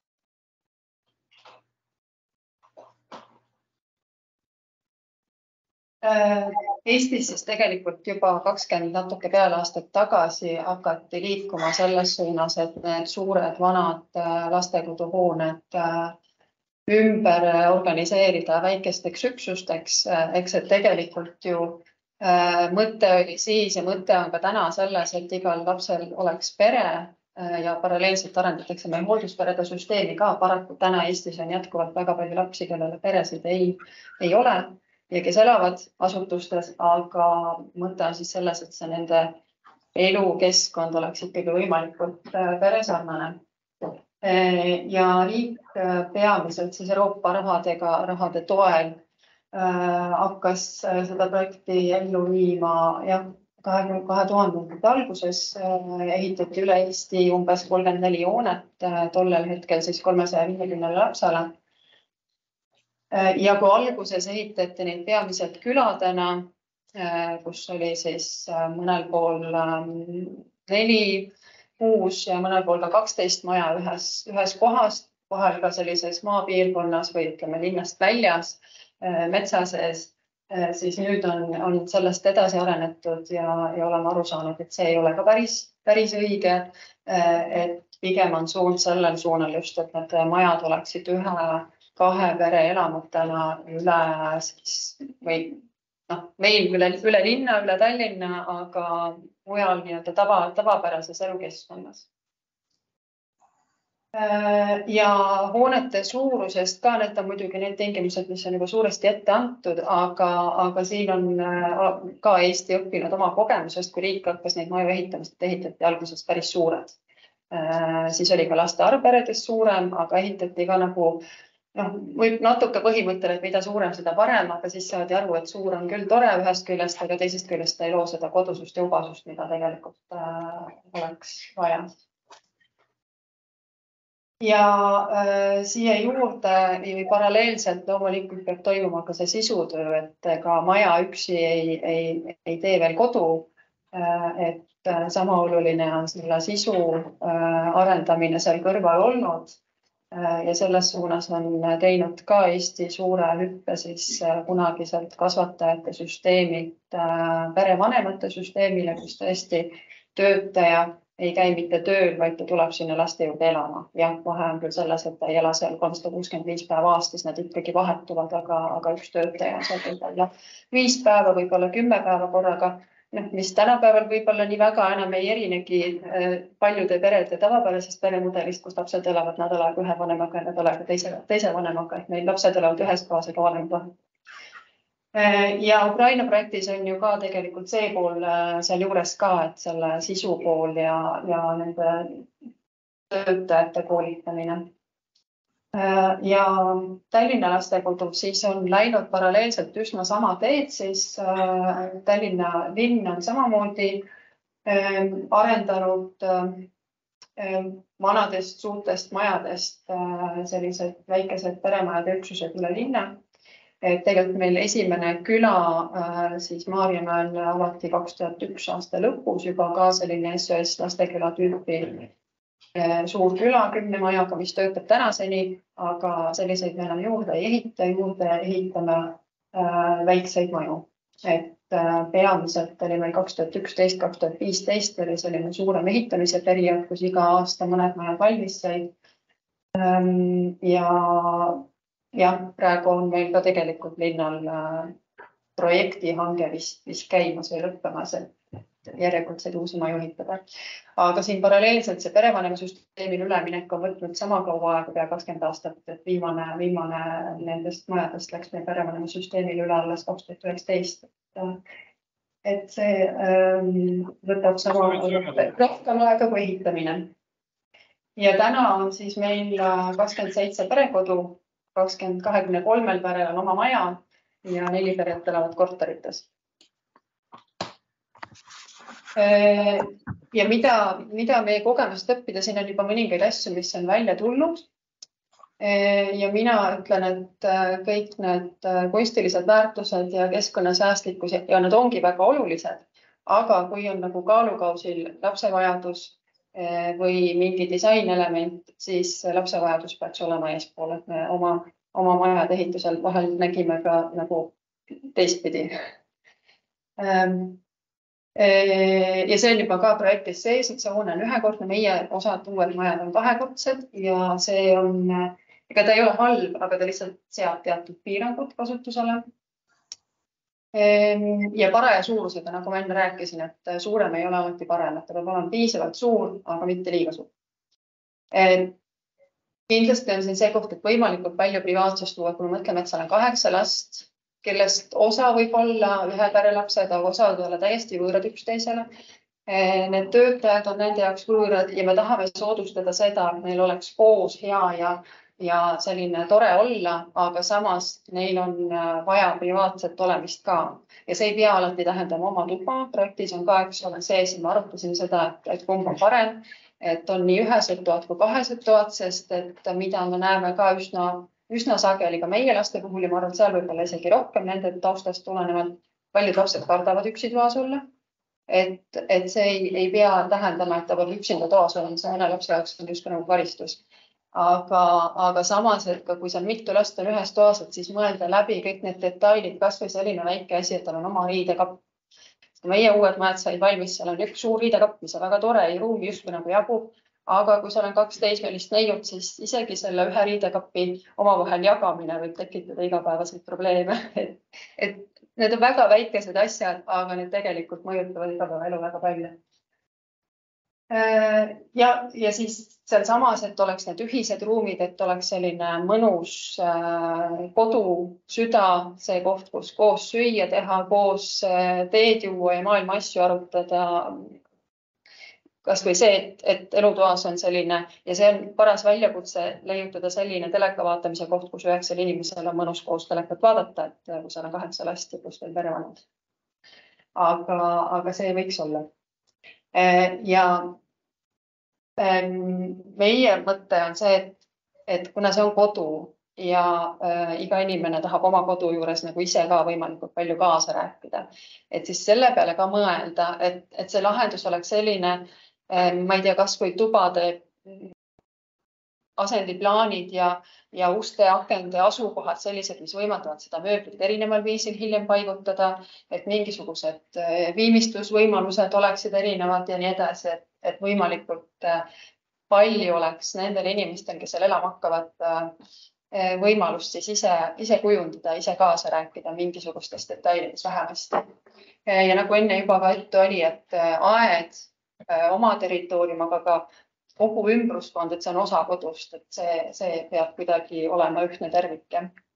Speaker 5: Eestis siis tegelikult juba kakskümmend natuke peale aastat tagasi hakati liikuma selles suunas, et need suured vanad lastekoduhooned ümber organiseerida väikesteks üksusteks, eks et tegelikult ju mõte oli siis ja mõte on ka täna selles, et igal lapsel oleks pere ja paralleelselt arendatakse meil hooldusperede süsteemi ka. Paraku täna Eestis on jätkuvalt väga palju lapsi, kellele peresid ei, ei ole ja kes elavad asutustes, aga mõte on siis selles, et see nende elukeskkond oleks ikkagi võimalikult peresarnane. Ja riik peamiselt siis Euroopa rahadega, rahade toel hakkas seda projekti ellu viima ja kahe tuhandendate alguses ehitati üle Eesti umbes kolmkümmend neli hoonet, tollel hetkel siis kolmesaja viiekümnele lapsele. Ja kui alguses ehitati neid peamiselt küladena, kus oli siis mõnel pool neli kuus ja mõnel pool ka kaksteist maja ühes, ühes kohas, vahel ka sellises maapiirkonnas või ütleme linnast väljas, metsa sees, siis nüüd on, on sellest edasi arenetud ja, ja oleme aru saanud, et see ei ole ka päris, päris õige. Et pigem on suund sellel suunal just, et need majad oleksid ühe, kahe pere elamutena üle siis või noh, meil üle, üle linna, üle Tallinna, aga mujal nii-öelda tava, tavapärases elukeskkonnas. Ja hoonete suurusest ka, need on muidugi need tingimused, mis on juba suuresti ette antud, aga, aga siin on ka Eesti õppinud oma kogemusest, kui riik hakkas neid maju ehitamist, ehitati alguses päris suured. Siis oli ka laste arv peredes suurem, aga ehitati ka nagu noh, võib natuke põhimõttel, et mida suurem, seda parem, aga siis saadi aru, et suur on küll tore ühest küljest, aga teisest küljest ei loo seda kodusust ja ubasust, mida tegelikult äh, oleks vaja. Ja äh, siia juurde või paralleelselt loomulikult peab toimuma ka see sisutöö, et ka maja üksi ei, ei, ei tee veel kodu, äh, et äh, sama oluline on selle sisu äh, arendamine seal kõrval olnud äh, ja selles suunas on teinud ka Eesti suure hüppe siis äh, kunagiselt kasvatajate süsteemilt äh, perevanemate süsteemile, kus tõesti töötaja ei käi mitte tööl, vaid ta tuleb sinna laste juurde elama. Jah, vahe on küll selles, et ta ei ela seal kolmsada kuuskümmend viis päeva aastas, nad ikkagi vahetuvad, aga, aga üks töötaja on seal võib-olla viis päeva, võib-olla kümme päeva korraga, noh, mis tänapäeval võib-olla nii väga enam ei erinegi paljude perede tavapärasest peremudelist, kus lapsed elavad nädal aega ühe vanemaga ja nädal aega teise, teise vanemaga, et meil lapsed elavad ühes kohas, aga vanemad vahetuvad. Ja Ukraina projektis on ju ka tegelikult see pool seal juures ka, et selle sisu pool ja, ja nende töötajate koolitamine. Ja Tallinna lastekodu siis on läinud paralleelselt üsna sama teed, siis Tallinna linn on samamoodi arendanud vanadest suurtest majadest sellised väikesed peremajade üksused üle linna. Et tegelikult meil esimene küla siis Maarjamäel avati kaks tuhat üks aasta lõpus juba ka selline S O S lasteküla tüüpi suur küla kümne majaga, mis töötab tänaseni, aga selliseid me enam juurde ei ehita, juurde ehitame väikseid maju. Et peamiselt oli meil kaks tuhat üksteist kaks tuhat viisteist oli selline suurem ehitamise periood, kus iga aasta mõned majad valmis said. Ja jah, praegu on meil ka tegelikult linnal projekti hange vist, vist käimas või lõppemas, et järjekordseid uusi maju ehitada. Aga siin paralleelselt see perevanema süsteemil üleminek on võtnud sama kaua aega pea kakskümmend aastat, et viimane, viimane nendest majadest läks meil perevanema süsteemil üle alles kaks tuhat üheksateist. Et see ähm, võtab sama rohkem aega kui ehitamine. Ja täna on siis meil kakskümmend seitse perekodu, kakskümmend kahekümne kolmel perel on oma maja ja neli peret elavad korterites. Ja mida, mida meie kogemust õppida, siin on juba mõningaid asju, mis on välja tulnud. Ja mina ütlen, et kõik need kunstilised väärtused ja keskkonnasäästlikkus ja need ongi väga olulised, aga kui on nagu kaalukausil lapsevajadus või mingi disainelement, siis lapsevajadus peaks olema eespool, et me oma, oma majade ehitusel vahel nägime ka nagu teistpidi. Ja see on juba ka projektis sees, et see hoone on ühekordne, meie osad uued majad on kahekordsed ja see on, ega ta ei ole halb, aga ta lihtsalt seab teatud piirangud kasutusele. Ja paraja suurusega, nagu ma enne rääkisin, et suurem ei ole alati parem, et ta peab olema piisavalt suur, aga mitte liiga suur. Kindlasti on siin see koht, et võimalikult palju privaatsust luua, kui me mõtleme, et seal on kaheksa last, kellest osa võib olla ühe perelapsed, aga osa võib olla täiesti võõrad üksteisele. Need töötajad on nende jaoks võõrad ja me tahame soodustada seda, et neil oleks koos hea ja ja selline tore olla, aga samas neil on vaja privaatset olemist ka. Ja see ei pea alati tähendama oma tuba. Projektis on ka, eks ole, sees, ma arutasin seda, et, et kumb on parem, et on nii ühesed toad kui kahesed toad, sest et mida me näeme ka üsna, üsna sageli ka meie laste puhul ja ma arvan, et seal võib olla isegi rohkem nende taustast tulenevalt. Paljud lapsed kardavad üksi toas olla. Et, et see ei, ei pea tähendama, et ta peab üksinda toas olema, see mõne lapse jaoks on just nagu karistus. aga, aga samas, et ka kui seal mitu last on ühes toas, et siis mõelda läbi kõik need detailid, kas või selline väike asi, et tal on oma riidekapp. Meie uued majad said valmis, seal on üks suur riidekapp, mis on väga tore ja ruumi justkui nagu jagub. Aga kui seal on kaks teismelist neiut, siis isegi selle ühe riidekappi omavahel jagamine võib tekitada igapäevaseid probleeme. Et, et need on väga väikesed asjad, aga need tegelikult mõjutavad igapäevaelu väga palju. Ja, ja siis seal samas, et oleks need ühised ruumid, et oleks selline mõnus kodu, süda, see koht, kus koos süüa teha, koos teed juua ja maailma asju arutada. Kas või see, et, et elutoas on selline ja see on paras väljakutse leiutada selline teleka vaatamise koht, kus üheksal inimesel on mõnus koos telekat vaadata, et kui seal on kaheksa last ja pluss veel perevanad. Aga, aga see võiks olla. Ja meie mõte on see, et, et kuna see on kodu ja iga inimene tahab oma kodu juures nagu ise ka võimalikult palju kaasa rääkida, et siis selle peale ka mõelda, et, et see lahendus oleks selline, ma ei tea, kas või tubade asendiplaanid ja, ja uste akende asukohad sellised, mis võimaldavad seda mööblit erineval viisil hiljem paigutada, et mingisugused viimistlusvõimalused oleksid erinevad ja nii edasi, et, et võimalikult palju oleks nendel inimestel, kes seal elama hakkavad, võimalust siis ise, ise kujundada, ise kaasa rääkida mingisugustes detailides vähemasti. Ja nagu enne juba ka juttu oli, et aed, oma territoorium, aga ka kogu ümbruskond, et see on osa kodust, et see, see peab kuidagi olema ühtne tervik.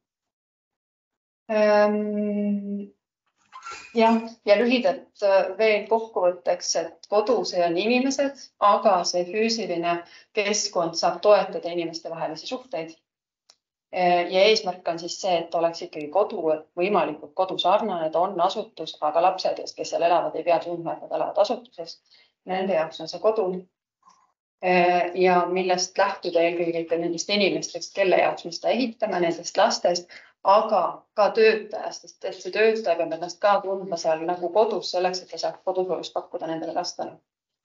Speaker 5: Ja, ja lühidalt veel kokkuvõtteks, et kodus on inimesed, aga see füüsiline keskkond saab toetada inimeste vahelisi suhteid. Ja eesmärk on siis see, et oleks ikkagi kodu, et võimalikult kodusarnane, et on asutus, aga lapsed, kes seal elavad, ei pea tundma, et nad elavad asutuses. Nende jaoks on see kodu ja millest lähtuda eelkõige nendest inimestest, kelle jaoks me seda ehitame, nendest lastest, aga ka töötajast, et see töötaja peab ennast ka tundma seal nagu kodus selleks, et ta saab kodusolust pakkuda nendele lastele.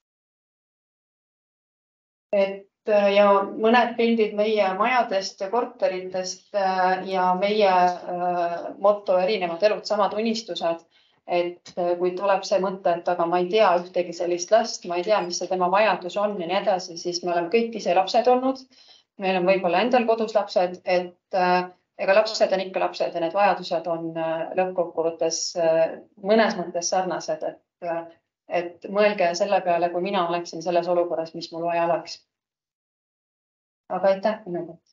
Speaker 5: Et ja mõned pildid meie majadest ja korteritest ja meie motto erinevad elud, samad unistused. Et kui tuleb see mõte, et aga ma ei tea ühtegi sellist last, ma ei tea, mis see tema vajadus on ja nii edasi, siis me oleme kõik ise lapsed olnud. Meil on võib-olla endal kodus lapsed, et ega lapsed on ikka lapsed ja need vajadused on lõppkokkuvõttes mõnes mõttes sarnased. Et, et mõelge selle peale, kui mina oleksin selles olukorras, mis mul vaja oleks. Aga aitäh minu poolt.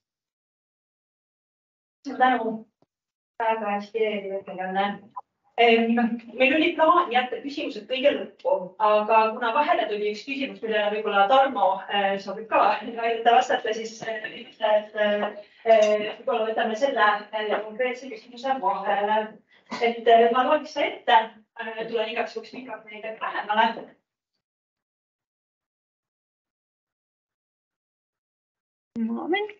Speaker 1: Tänu. Väga inspireeriv. Meil oli plaan jätta küsimused kõige lõppu, aga kuna vahele tuli üks küsimus, millele võib-olla Tarmo sobib ka vastata, siis et võib-olla võtame selle konkreetse küsimuse vahele. Et ma loeks ette, tulen igaks juhuks mikrofoniga lähemale. Moment.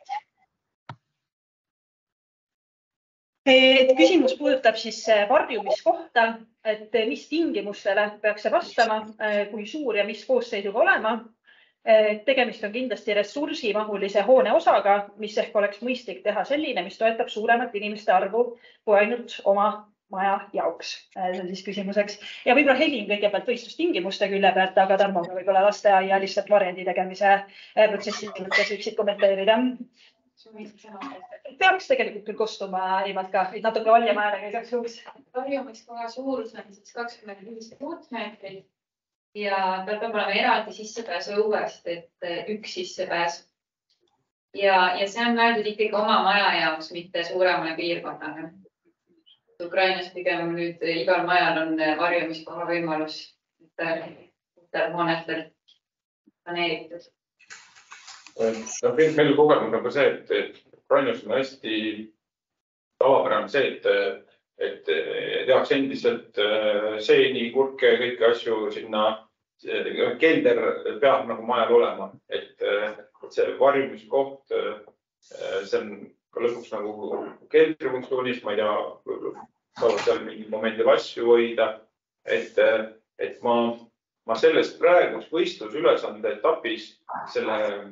Speaker 1: Et küsimus puudutab siis varjumiskohta, et mis tingimustele peaks see vastama, kui suur ja mis koosseisuga olema. Tegemist on kindlasti ressursimahulise hoone osaga, mis ehk oleks mõistlik teha selline, mis toetab suuremat inimeste arvu kui ainult oma maja jaoks. See on siis küsimuseks. Ja võib-olla Helin kõigepealt võistlustingimuste külje pealt, aga Tarmo võib-olla lasteaia lihtsalt varjendi tegemise protsessi mõttes võiksid kommenteerida. Peaks tegelikult küll kostuma nimelt ka natuke valjama häälega igaks juhuks.
Speaker 6: Varjumiskoha suurus on siis kakskümmend viis ruutmeetrit ja peab olema eraldi sissepääs õuest, et üks sissepääs. Ja, ja see on mõeldud ikkagi oma maja jaoks, mitte suuremale piirkonnale. Ukrainas pigem nüüd igal majal on varjumiskoha võimalus hoonetel planeeritud.
Speaker 2: Meil kogemus on ka see, et Ukrainas on hästi tavapärane see, et, et tehakse endiselt seeni, kurke ja kõiki asju sinna. Kelder peab nagu majal olema, et see varjumiskoht, see on ka lõpuks nagu keldri funktsioonis, ma ei tea, saavad seal mingi momendil asju hoida, et, et ma, ma sellest praegust võistlusülesande etapis selle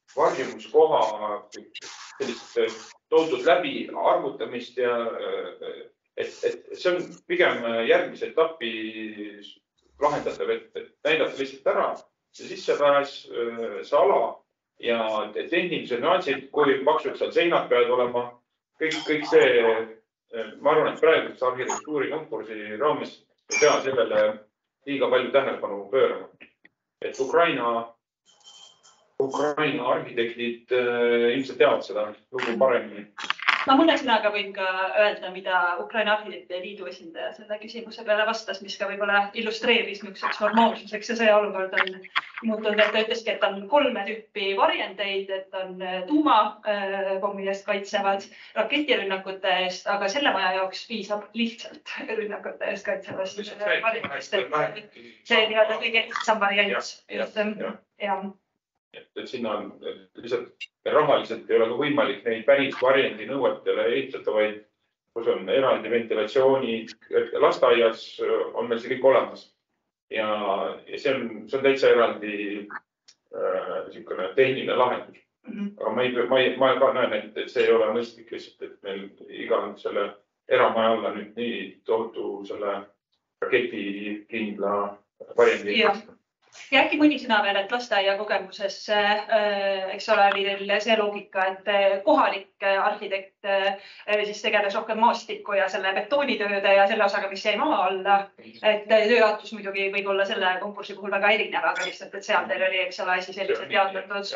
Speaker 2: varjumiskoha sellist toodud läbi arvutamist ja et, et see on pigem järgmise etapi lahendatav, et, et näidata lihtsalt ära see sissepääs, see ala ja tehnilised nüansid, kui paksud seal seinad peavad olema, kõik, kõik see, ma arvan, et praeguseks arhitektuuri konkursi raames ei pea sellele liiga palju tähelepanu pöörama. Et Ukraina, Ukraina arhitektid ilmselt teavad seda lugu paremini.
Speaker 1: Ma mõne sõnaga võin ka öelda, mida Ukraina Arhitektide Liidu esindaja selle küsimuse peale vastas, mis ka võib-olla illustreeris niisuguseks normaalsuseks ja see olukord on muutunud, et ta ütleski, et on kolme tüüpi varjendeid, et on tuumapommi eest kaitsevad raketirünnakute eest, aga selle maja jaoks piisab lihtsalt rünnakute eest kaitsevast varjendist. See nii-öelda kõige lihtsam variant. Ja.
Speaker 2: Et, et sinna on lihtsalt rahaliselt ei ole ka võimalik neid päris varjendi nõuetele ehitada, vaid kus on eraldi ventilatsiooni. Lasteaias on meil see kõik olemas ja, ja see, on, see on täitsa eraldi äh, tehniline lahendus. Mm-hmm. Aga ma, ei, ma, ei, ma ka näen, et, et see ei ole mõistlik lihtsalt, et meil iga selle eramaja alla nüüd nii tohutu selle raketi kindla varjendi.
Speaker 1: Ja. Ja äkki mõni sõna veel, et lasteaia kogemuses, eks ole, oli teil see loogika, et kohalik arhitekt siis tegeles rohkem maastiku ja selle betoonitööde ja selle osaga, mis jäi maa alla. Et tööjaotus muidugi võib olla selle konkursi puhul väga erinev, aga lihtsalt, et seal teil oli, eks ole, asi sellised jaotatud.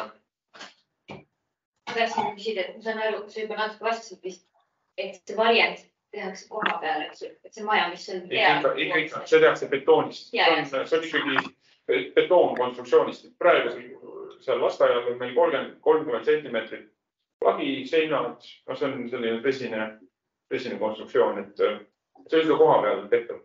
Speaker 6: Ma tahtsin küsida, et ma saan aru, see juba natuke vastasid vist, et see varjend tehakse koha peale, et see maja, mis on
Speaker 2: peal. Ikka, ikka, see tehakse betoonist. See on, see on ikkagi betoonkonstruktsioonist. Praegu seal lasteajal on meil kolmkümmend, kolmkümmend sentimeetrit lagi, seinad, no see on selline tõsine, tõsine konstruktsioon, et see on koha peal tehtud.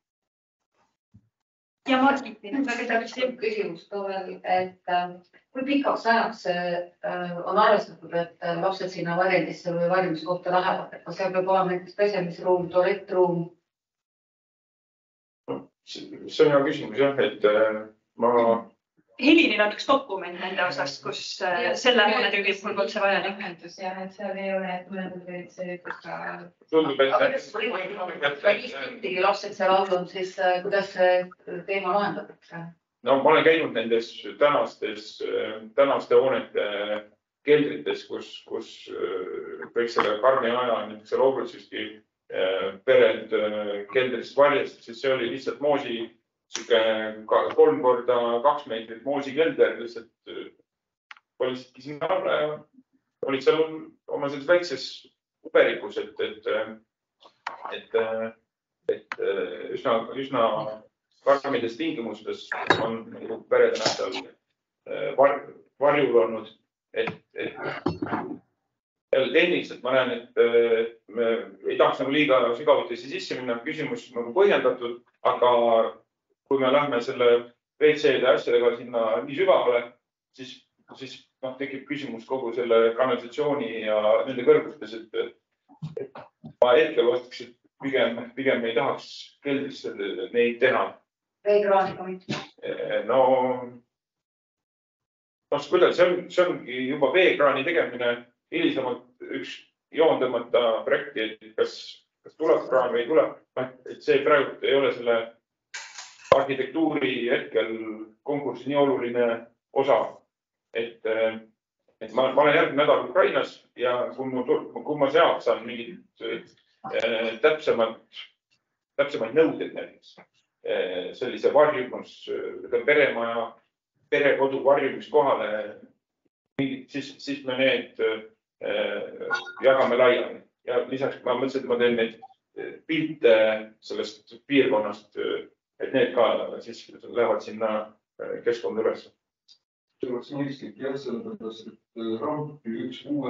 Speaker 1: Ja Margit, väga
Speaker 5: täpselt küsimus ka veel, et kui pikaks ajaks on arvestatud, et lapsed sinna varjendisse või varjumiskohta lähevad, et kas seal peab olema näiteks pesemisruum, tualettruum?
Speaker 2: See on hea küsimus, jah, et ma...
Speaker 1: Helinil on üks dokument nende osas, kus selle mõne tüübi puhul on see vajalik.
Speaker 5: Jah, et seal ei ole, et mõned võid see ka...
Speaker 2: Tundub, et...
Speaker 5: Kui lapsed seal all on, siis kuidas see teema lahendatakse?
Speaker 2: No ma olen käinud nendes tänastes, tänaste hoonete keldrites, kus, kus kõik selle karmi aja see loovulisüski pered keldrist varjast, siis see oli lihtsalt moosi kolm korda kaks meetrit moosi kelder, lihtsalt polisidki sinna alla ja olid seal oma selles väikses uberikus, et, et, et, et üsna, üsna karmides tingimustes on peredena seal var, varjul olnud, et, et tehniliselt ma näen, et me ei tahaks nagu liiga sügavutesse sisse minna, küsimus nagu põhjendatud, aga kui me lähme selle V C-de asjadega sinna nii sügavale, siis, siis noh, tekib küsimus kogu selle kanalisatsiooni ja nende kõrgustes, et, et ma hetkel vastaks, et pigem, pigem ei tahaks keldrisse neid teha.
Speaker 5: Veekraaniga mitte?
Speaker 2: No, no kuidas, see, on, see ongi juba veekraani tegemine hilisemalt üks joon tõmmata projekti, et kas, kas tuleb kraan või ei tule. Et see praegu ei ole selle arhitektuuri hetkel konkursi nii oluline osa, et, et ma, ma olen järgmine nädal Ukrainas ja kui, mu, kui ma sealt saan mingid täpsemad, täpsemaid nõudeid näiteks sellise varjumus, peremaja, perekodu varjumiskohale, siis, siis me need jagame laiali. Ja lisaks ma mõtlesin, et ma teen neid pilte sellest piirkonnast, et need ka siis lähevad sinna keskkonda üles.
Speaker 7: See oleks mõistlik jah, sellepärast, et rampi üks uue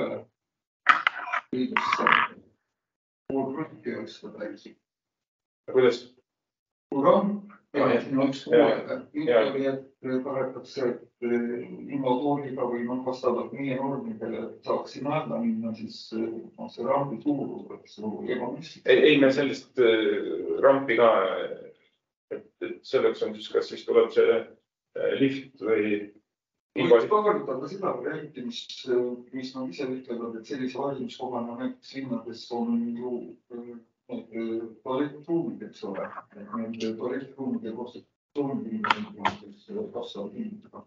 Speaker 7: pool rampi oleks seda päris.
Speaker 2: Kuidas?
Speaker 7: Kui ramp on üks uue, ikkagi, et tahetakse, et ilma kooliga või noh, vastavalt meie normidele saaks sinna alla minna, siis no, see rampi suurus oleks ebamõistlik.
Speaker 2: Ei, ei me sellist rampi ka, et, et selleks on siis, kas siis tuleb see lift või
Speaker 7: Kaalutada ka seda varianti, mis, mis nad ise ütlevad, et sellise valimiskogana näiteks linnades on ju need tualettruumid, eks ole. Need tualettruumide konstruktiivne kasvavad hindadega.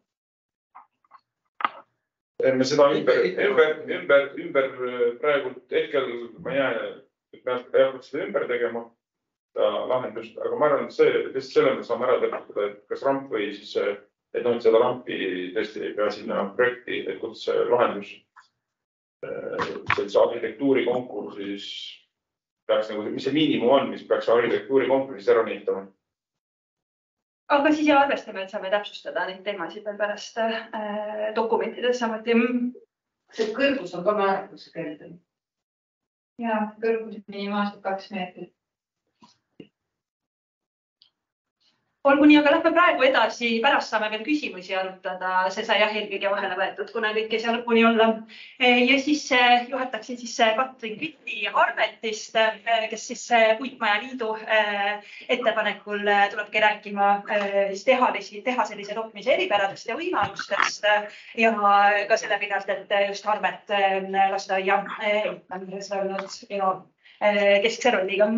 Speaker 2: Me seda ümber, ümber, ümber, ümber praegult hetkel ma jää, et me peavad seda ümber tegema, lahendust, aga ma arvan, et see, et selle me saame ära täpsustada, et kas ramp või siis, et on seda rampi tõesti ei pea sinna projekti, et kuidas see lahendus sellise arhitektuuri konkursis peaks nagu, mis see miinimum on, mis peaks arhitektuuri konkursis ära niitama.
Speaker 1: Aga siis ja arvestame, et saame täpsustada neid teemasid veel pärast äh, dokumentides samuti.
Speaker 6: See kõrgus on ka määratud see kõrgus.
Speaker 1: Ja,
Speaker 6: kõrgus minimaalselt kaks meetrit.
Speaker 1: Olgu nii, aga lähme praegu edasi, pärast saame veel küsimusi arutada, see sai jah eelkõige vahele võetud, kuna kõik ei saa lõpuni olla. Ja siis juhataksin siis Katrin Küti Arvetist, kes siis Puitmaja Liidu ettepanekul tulebki rääkima teha, teha sellise tootmise eripäradest ja võimalustest ja ka selle pinnalt, et just Arvet lasteaia ehitamises olnud ja keskse rolliga.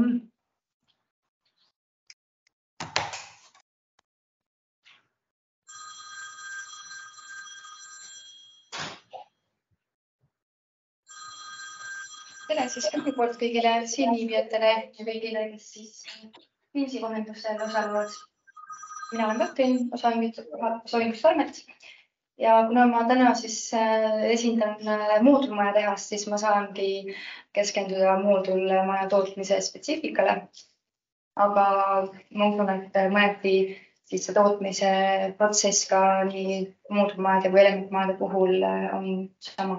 Speaker 8: Tere siis kõigi poolt kõigile siinviibijatele ja kõigile, kes siis Viimsi vahendusel osalevad. Mina olen Katrin, osaühingust Armet ja kuna ma täna siis esindan moodulmaja tehast, siis ma saangi keskenduda moodulmaja tootmise spetsiifikale. Aga ma usun, et mõneti siis see tootmise protsess ka nii moodulmajade kui elementmajade puhul on sama.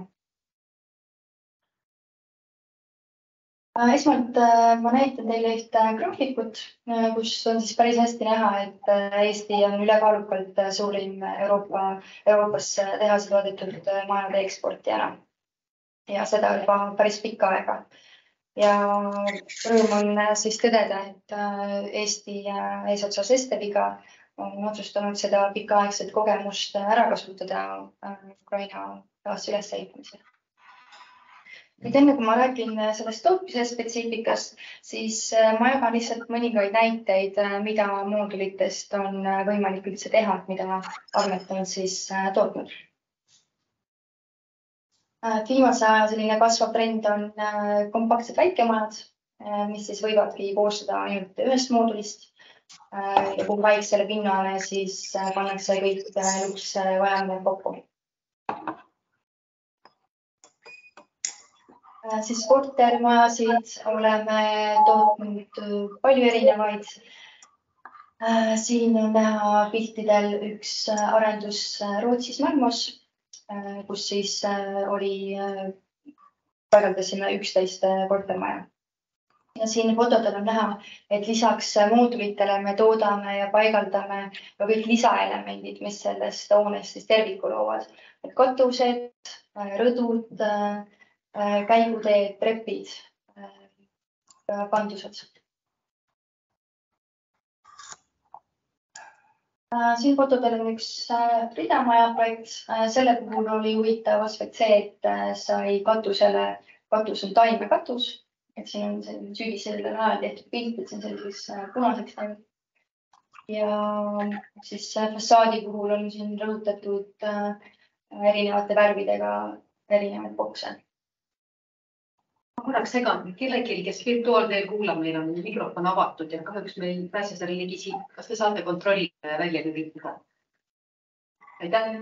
Speaker 8: Esmalt ma näitan teile ühte graafikut, kus on siis päris hästi näha, et Eesti on ülekaalukalt suurim Euroopa, Euroopas tehase toodetud majade eksportijana. Ja seda juba päris pikka aega. Ja rõõm on siis tõdeda, et Eesti eesotsas Esteviga on otsustanud seda pikaaegset kogemust ära kasutada Ukraina taas ülesehitamisel. Nüüd enne, kui ma räägin sellest tootmise spetsiifikast, siis ma jagan lihtsalt mõningaid näiteid, mida moodulitest on võimalik üldse teha, mida Armet on siis tootnud. Viimase aja selline kasvav trend on kompaktsed väikemajad, mis siis võivadki koostada ainult ühest moodulist ja kuhu väiksele pinnale siis pannakse kõik luks vajamine kokku. Siis kortermajasid oleme tootnud palju erinevaid. Siin on näha piltidel üks arendus Rootsis Malmos, kus siis oli, paigaldasime üksteist kortermaja. Ja siin fotodel on näha, et lisaks moodulitele me toodame ja paigaldame ka kõik lisaelemendid, mis sellest hoonest siis terviku loovad. Katused, rõdud, käiguteed, trepid, pandused. Siin fotodel on üks ridamaja projekt. Selle puhul oli huvitav aspekt see, et sai katusele, katus on taimekatus. Et siin on selline sügisel ajal tehtud pilt, et see on selliseks punaseks teinud. Ja siis fassaadi puhul on siin rõhutatud erinevate värvidega erinevaid bokse.
Speaker 9: Ma korraks segan, kellelgi, kes virtuaalteel kuulab, meil on mikrofon avatud ja kahjuks meil pääse selle ligi siin. Kas te saate kontrolli välja lülitada? Aitäh!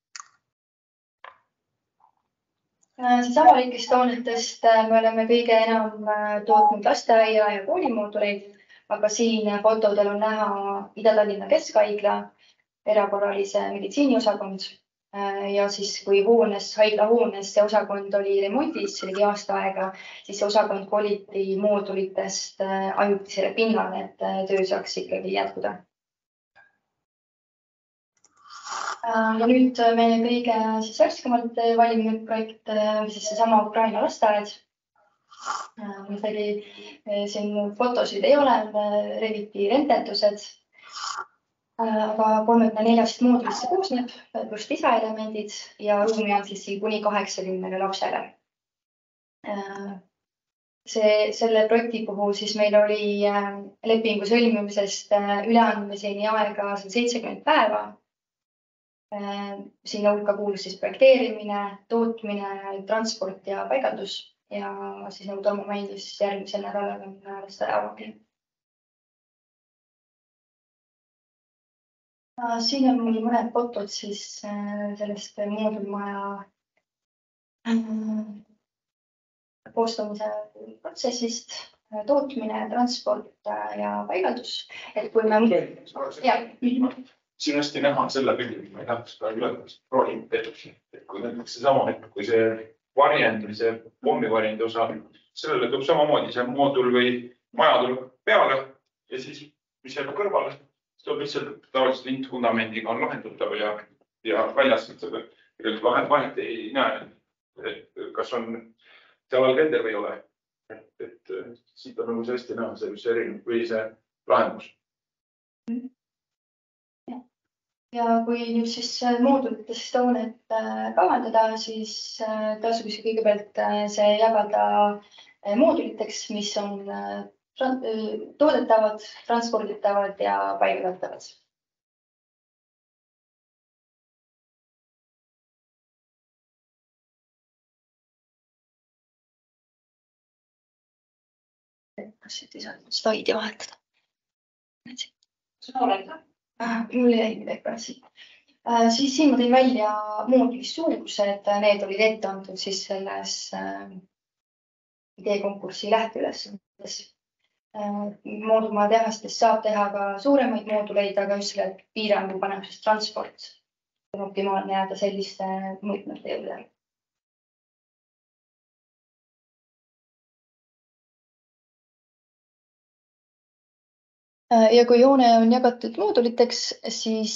Speaker 8: Siis avalikest hoonetest me oleme kõige enam tootnud lasteaia ja koolimooduleid, aga siin fotodel on näha Ida-Tallinna Keskhaigla, erakorralise meditsiiniosakond. Ja siis kui hoones, haigla hoones see osakond oli remondis, see oli aasta aega, siis see osakond koliti moodulitest ajutisele pinnale, et töö saaks ikkagi jätkuda. Ja nüüd meie kõige siis värskamalt valiminud projekt, siis see sama Ukraina lasteaed. Siin fotosid ei ole, reviti renderdused. aga kolmekümne neljast moodulist see koosneb, pluss lisaelemendid ja ruumi on siis siin kuni kaheksakümnele lapsele. See, selle projekti puhul siis meil oli lepingu sõlmimisest üleandmiseni aega seitsekümmend päeva. Sinna hulka kuulus siis projekteerimine, tootmine, transport ja paigaldus ja siis nagu Tomo mainis, järgmisel nädalal on lasteaia avamine. Siin on mul mõned fotod siis sellest moodulmaja koostamise protsessist, tootmine, transport ja paigaldus. Et kui me... Ja.
Speaker 2: Siin on hästi näha selle pildi, ma ei tahaks ka üle proovida tehtud. Et kui näiteks see sama, et kui see varjend või see pommivariend osa, sellele tuleb samamoodi see moodul või maja tuleb peale ja siis, mis jääb kõrvale, tuleb lihtsalt tavaliselt lintfundamendiga on lahendutav ja, ja väljas vahet, vahet ei näe, et kas on seal all kender või ei ole. Et, et siit on nagu see hästi näha, see, see erinev või see lahendus.
Speaker 8: Ja kui nüüd siis moodulitest hoonet kavandada, siis tasuks kõigepealt see jagada mooduliteks, mis on toodetavad, transporditavad ja paigaldatavad. Kas siit ei saa slaidi vahetada? Mul jäi midagi pärast siit. Siis siin ma tõin välja mooduli suurused, need olid ette antud siis selles ideekonkursi lähteülesandes. Moodulmaja tehastest saab teha ka suuremaid mooduleid, aga just selle piirangu paneb siis transport. On optimaalne jääda selliste mõõtmete juurde. Ja kui hoone on jagatud mooduliteks, siis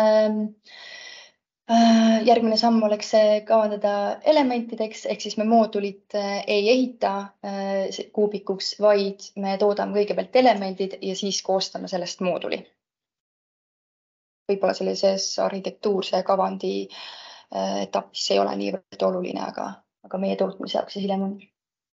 Speaker 8: järgmine samm oleks kavandada elementideks, ehk siis me moodulit ei ehita kuubikuks, vaid me toodame kõigepealt elemendid ja siis koostame sellest mooduli. Võib-olla sellises arhitektuurse kavandi etapis ei ole niivõrd oluline, aga, aga meie tootmise jaoks see hiljem on.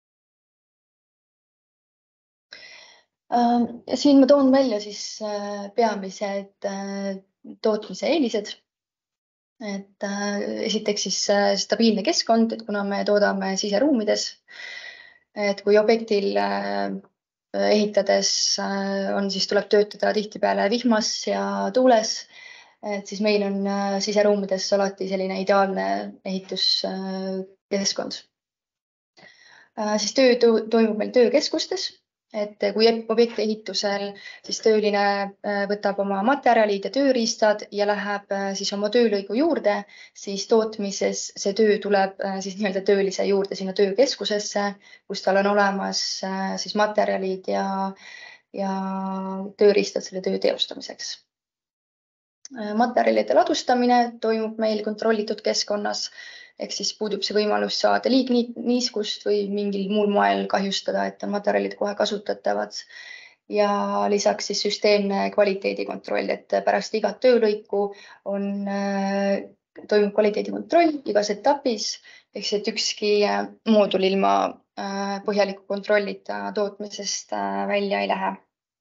Speaker 8: Ja siin ma toon välja siis peamised tootmise eelised. Et esiteks siis stabiilne keskkond, et kuna me toodame siseruumides, et kui objektil ehitades on, siis tuleb töötada tihtipeale vihmas ja tuules, et siis meil on siseruumides alati selline ideaalne ehituskeskkond. Siis töö toimub meil töökeskustes. Et kui objekti ehitusel siis tööline võtab oma materjalid ja tööriistad ja läheb siis oma töölõigu juurde, siis tootmises see töö tuleb siis nii-öelda töölise juurde sinna töökeskusesse, kus tal on olemas siis materjalid ja, ja tööriistad selle töö teostamiseks. Materjalide ladustamine toimub meil kontrollitud keskkonnas. Ehk siis puudub see võimalus saada liigniiskust või mingil muul moel kahjustada, et on materjalid kohe kasutatavad. Ja lisaks siis süsteemne kvaliteedikontroll, et pärast igat töölõiku on, toimub kvaliteedikontroll igas etapis, ehk see, et ükski moodul ilma põhjaliku kontrollita tootmisest välja ei lähe.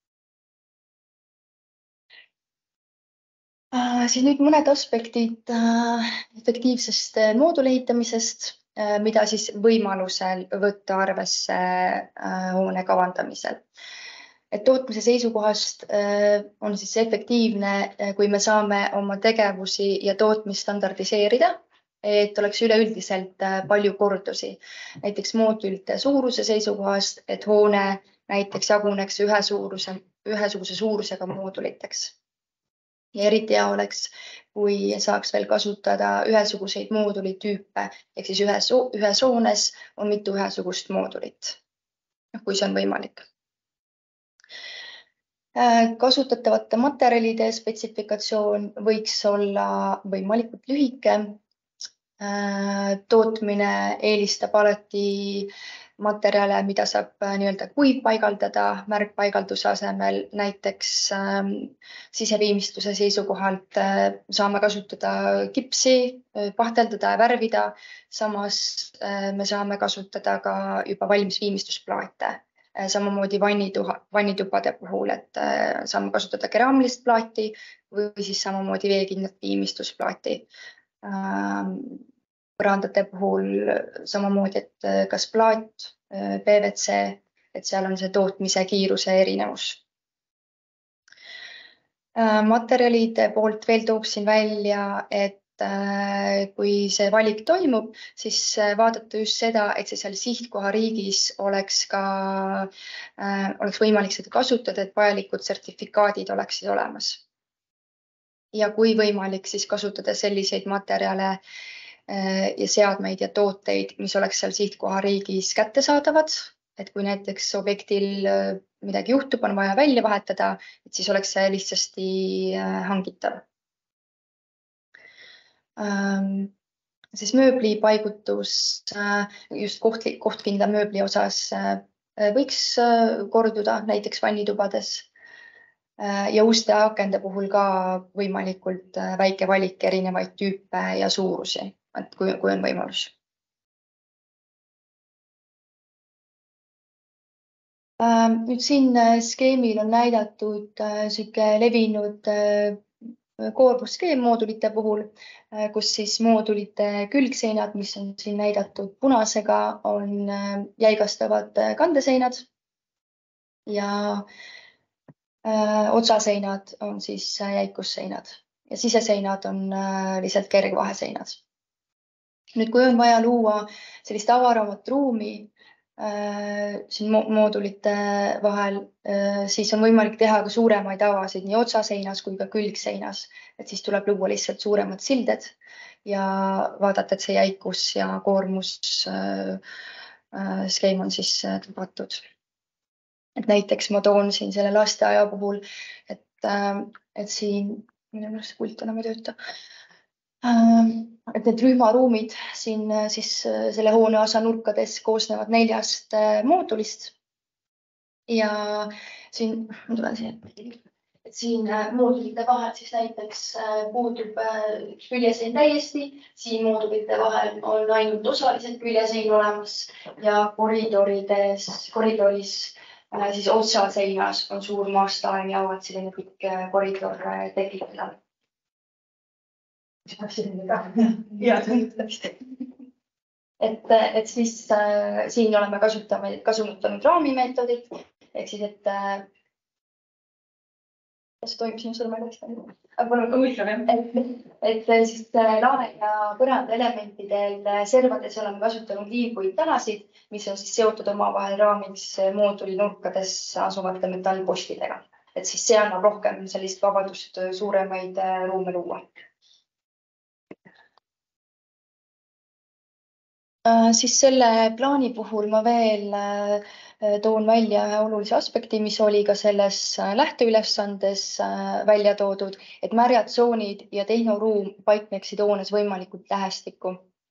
Speaker 8: Siis nüüd mõned aspektid efektiivsest mooduli ehitamisest, mida siis võimalusel võtta arvesse hoone kavandamisel. Et tootmise seisukohast on siis efektiivne, kui me saame oma tegevusi ja tootmist standardiseerida, et oleks üleüldiselt palju kordusi. Näiteks moodulite suuruse seisukohast, et hoone näiteks jaguneks ühe suuruse, ühesuguse suurusega mooduliteks. Ja eriti hea oleks, kui saaks veel kasutada ühesuguseid moodulitüüpe, ehk siis ühes, ühes hoones on mitu ühesugust moodulit, kui see on võimalik. Kasutatavate materjalide spetsifikatsioon võiks olla võimalikult lühike. Tootmine eelistab alati materjale, mida saab nii-öelda kuivpaigaldada märgpaigalduse asemel. Näiteks ähm, siseviimistluse seisukohalt äh, saame kasutada kipsi, pahteldada ja värvida. Samas äh, me saame kasutada ka juba valmis viimistlusplaate. Samamoodi vannituha, vannitupade puhul, et äh, saame kasutada keraamilist plaati või siis samamoodi veekindlat viimistlusplaati. Ähm, Põrandate puhul samamoodi, et kas plaat, P V C, et seal on see tootmise kiiruse erinevus. Materjalide poolt veel tooksin välja, et kui see valik toimub, siis vaadata just seda, et see seal sihtkoha riigis oleks ka, oleks võimalik seda kasutada, et vajalikud sertifikaadid oleksid olemas. Ja kui võimalik, siis kasutada selliseid materjale ja seadmeid ja tooteid, mis oleks seal sihtkoha riigis kättesaadavad, et kui näiteks objektil midagi juhtub, on vaja välja vahetada, et siis oleks see lihtsasti hangitav. Ähm, siis mööbli paigutus just koht, kohtkindla mööbli osas võiks korduda näiteks vannitubades ja uste akende puhul ka võimalikult väike valik erinevaid tüüpe ja suurusi, et kui, kui on võimalus. Nüüd siin skeemil on näidatud siuke levinud koormusskeem moodulite puhul, kus siis moodulite külgseinad, mis on siin näidatud punasega, on jäigastavad kandeseinad ja otsaseinad on siis jäikusseinad ja siseseinad on lihtsalt kergvaheseinad. Nüüd, kui on vaja luua sellist avaramat ruumi siin moodulite vahel, siis on võimalik teha ka suuremaid avasid nii otsaseinas kui ka külgseinas, et siis tuleb luua lihtsalt suuremad silded ja vaadata, et see jäikus ja koormus skeem on siis tabatud. Et näiteks ma toon siin selle lasteaia puhul, et, et siin, minu meelest see pult enam ei tööta, et need rühmaruumid siin siis selle hoone osa nurkades koosnevad neljast moodulist ja siin, ma tulen siia, et siin moodulite vahel siis näiteks puudub küljesein täiesti, siin moodulite vahel on ainult osaliselt küljesein olemas ja koridorides, koridoris siis otsaseinas on suur maastaen ja avad selline pikk koridor tekitada. Ja, et, et siis äh, siin oleme kasutame, kasutanud raamimeetodit, ehk siis, et äh, see toimub sinu sõrmedest, et, et siis laane ja põranda elementidel servades oleme kasutanud liivpuid tänasid, mis on siis seotud omavahel raamiks mooduli nurkades asuvate metallpostidega, et siis see annab rohkem sellist vabadust suuremaid ruume luua. Siis selle plaani puhul ma veel toon välja ühe olulise aspekti, mis oli ka selles lähteülesandes välja toodud, et märjad tsoonid ja tehnoruum paikneksid hoones võimalikult lähestikku.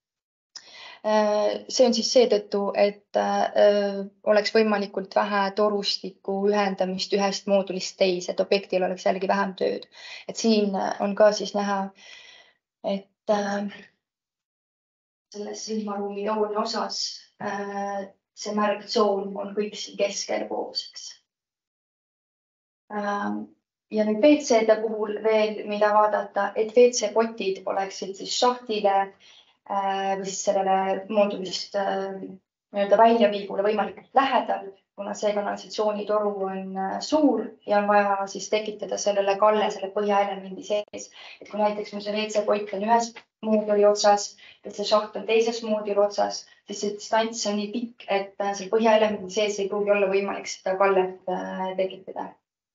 Speaker 8: See on siis seetõttu, et oleks võimalikult vähe torustiku ühendamist ühest moodulist teise, et objektil oleks jällegi vähem tööd. Et siin on ka siis näha, et selles silmaruumi joone osas see märgtsoon on kõik siin keskel kooseks. Ja nüüd V C-de puhul veel, mida vaadata, et V C-potid oleksid siis šahtile või siis sellele moodulist väljaviigule võimalikult lähedal, kuna see kanalisatsioonitoru on suur ja on vaja siis tekitada sellele kalle selle põhjaelemendi sees. Et kui näiteks see V C-pott on ühes mooduli otsas ja see šaht on teises mooduli otsas, siis see distants on nii pikk, et see põhjaelemendi sees ei pruugi olla võimalik seda kallet tekitada.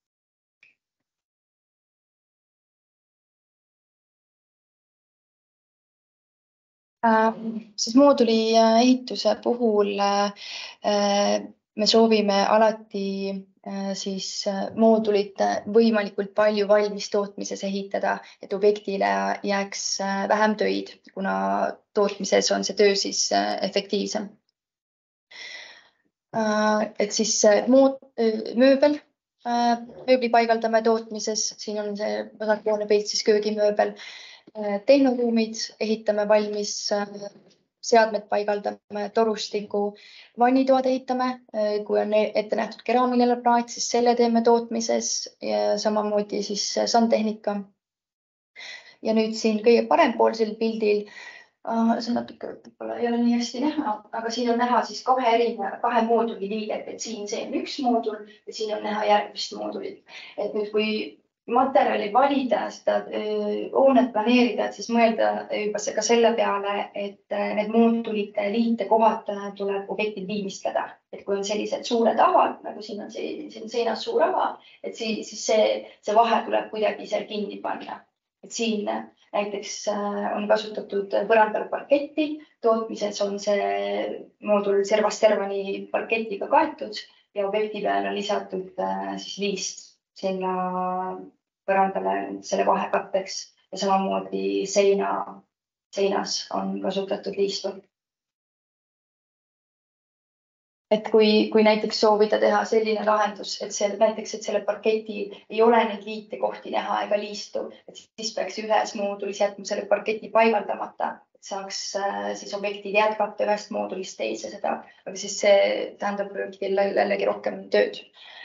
Speaker 8: Siis mooduli ehituse puhul me soovime alati siis moodulit võimalikult palju valmis tootmises ehitada, et objektile jääks vähem töid, kuna tootmises on see töö siis efektiivsem. Et siis muud, mööbel, mööbli paigaldame tootmises, siin on see vasakpoolne pilt, siis köögimööbel, tehnoruumid ehitame valmis, seadmed paigaldame, torustiku, vannitoad ehitame, kui on ette nähtud keraamiline plaat, siis selle teeme tootmises ja samamoodi siis sandtehnika. Ja nüüd siin kõige parempoolsel pildil, see natuke võib-olla ei ole nii hästi näha, aga siin on näha siis kahe erineva, kahe mooduli liidet, et siin see on üks moodul ja siin on näha järgmist moodulit. Et nüüd, kui materjali valida, seda hoonet planeerida, et siis mõelda juba ka selle peale, et need moodulite liite kohad tuleb objektil viimistleda. Et kui on sellised suured avad, nagu siin on see, siin seinas suur ava, et siis see, see vahe tuleb kuidagi seal kinni panna. Et siin näiteks on kasutatud põrandal parketti, tootmises on see moodul servast servani parketiga kaetud ja objekti peale on lisatud siis liist sinna põrandale selle vahekatteks ja samamoodi seina, seinas on kasutatud liistu. Et kui, kui näiteks soovida teha selline lahendus, et see, näiteks, et selle parketi ei ole neid liite kohti näha ega liistu, et siis peaks ühes moodulis jätma selle parketi paigaldamata, et saaks siis objektid jätkata ühest moodulist teise seda, aga siis see tähendab objektil jällegi rohkem tööd.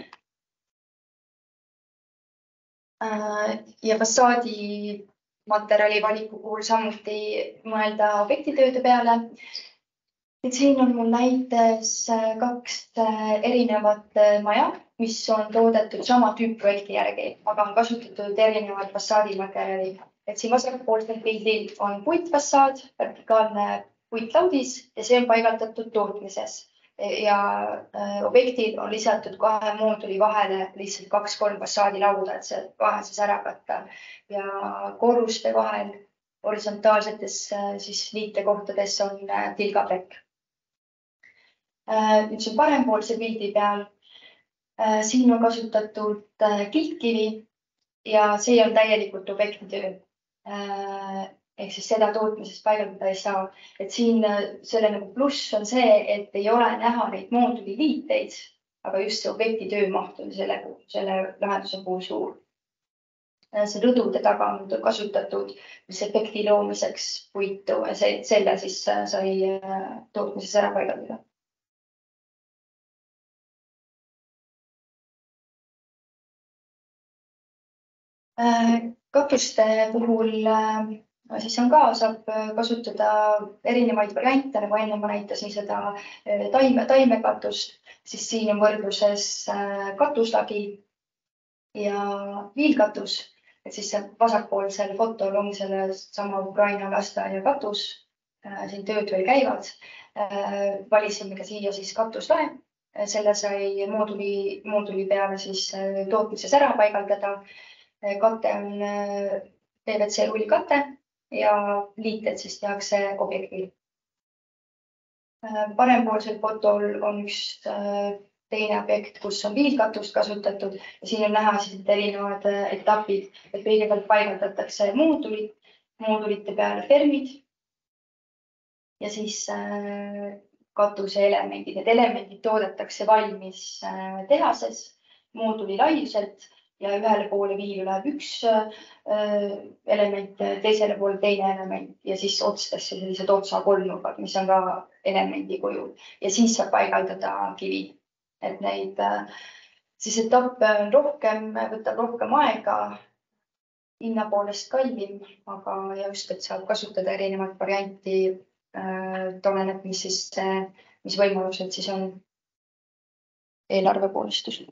Speaker 8: Ja fassaadi materjali valiku puhul samuti mõelda objektitööde peale. Et siin on mul näites kaks erinevat maja, mis on toodetud sama tüüpprojekti järgi, aga on kasutatud erinevad fassaadimaterjali. Et siin vasakpoolsel pildil on puitfassaad, vertikaalne puitlaudis ja see on paigaldatud tootmises. Ja objektil on lisatud kahe mooduli vahele lihtsalt kaks-kolm fassaadilauda, et see vahe siis ära katta. Ja korruste vahel horisontaalsetes siis liitekohtades on tilgaplekk. Nüüd see parempoolse pildi peal. Siin on kasutatud kiltkivi ja see on täielikult objektitöö. Ehk siis seda tootmises paigaldada ei saa. Et siin selle nagu pluss on see, et ei ole näha neid mooduli liiteid, aga just see objekti töömaht on selle, selle lahenduse puhul suur. See rõdude taga on kasutatud mis efekti loomiseks puitu ja see, selle siis sai tootmises ära paigaldada. Katuste puhul siis on ka, saab kasutada erinevaid variante, nagu enne ma näitasin seda taime, taimekatust, siis siin on võrdluses katuslagi ja viilkatus, et siis vasakpoolsel fotol on selle sama Ukraina lasteaia katus, siin tööd veel käivad. Valisime ka siia siis katuslae, selle sai mooduli, mooduli peale siis tootmises ära paigaldada. Kate on P V C rullkate ja liited siis tehakse objektil. Parempoolsel fotol on üks teine objekt, kus on viilkatust kasutatud ja siin on näha siis erinevad etapid, et kõigepealt paigaldatakse moodulit, moodulite peale fermid ja siis katuse elemendid. Need elemendid toodetakse valmis tehases mooduli laiuselt ja ühele poole viilu läheb üks element, teisele poole teine element ja siis otstesse sellised otsakolmnurgad, mis on ka elemendi kujul. Ja siis saab paigaldada kivi. Et neid siis etappe on rohkem, võtab rohkem aega, hinna poolest kallim, aga just, et saab kasutada erinevat varianti, oleneb, mis, siis, mis võimalused siis on eelarve poolestus.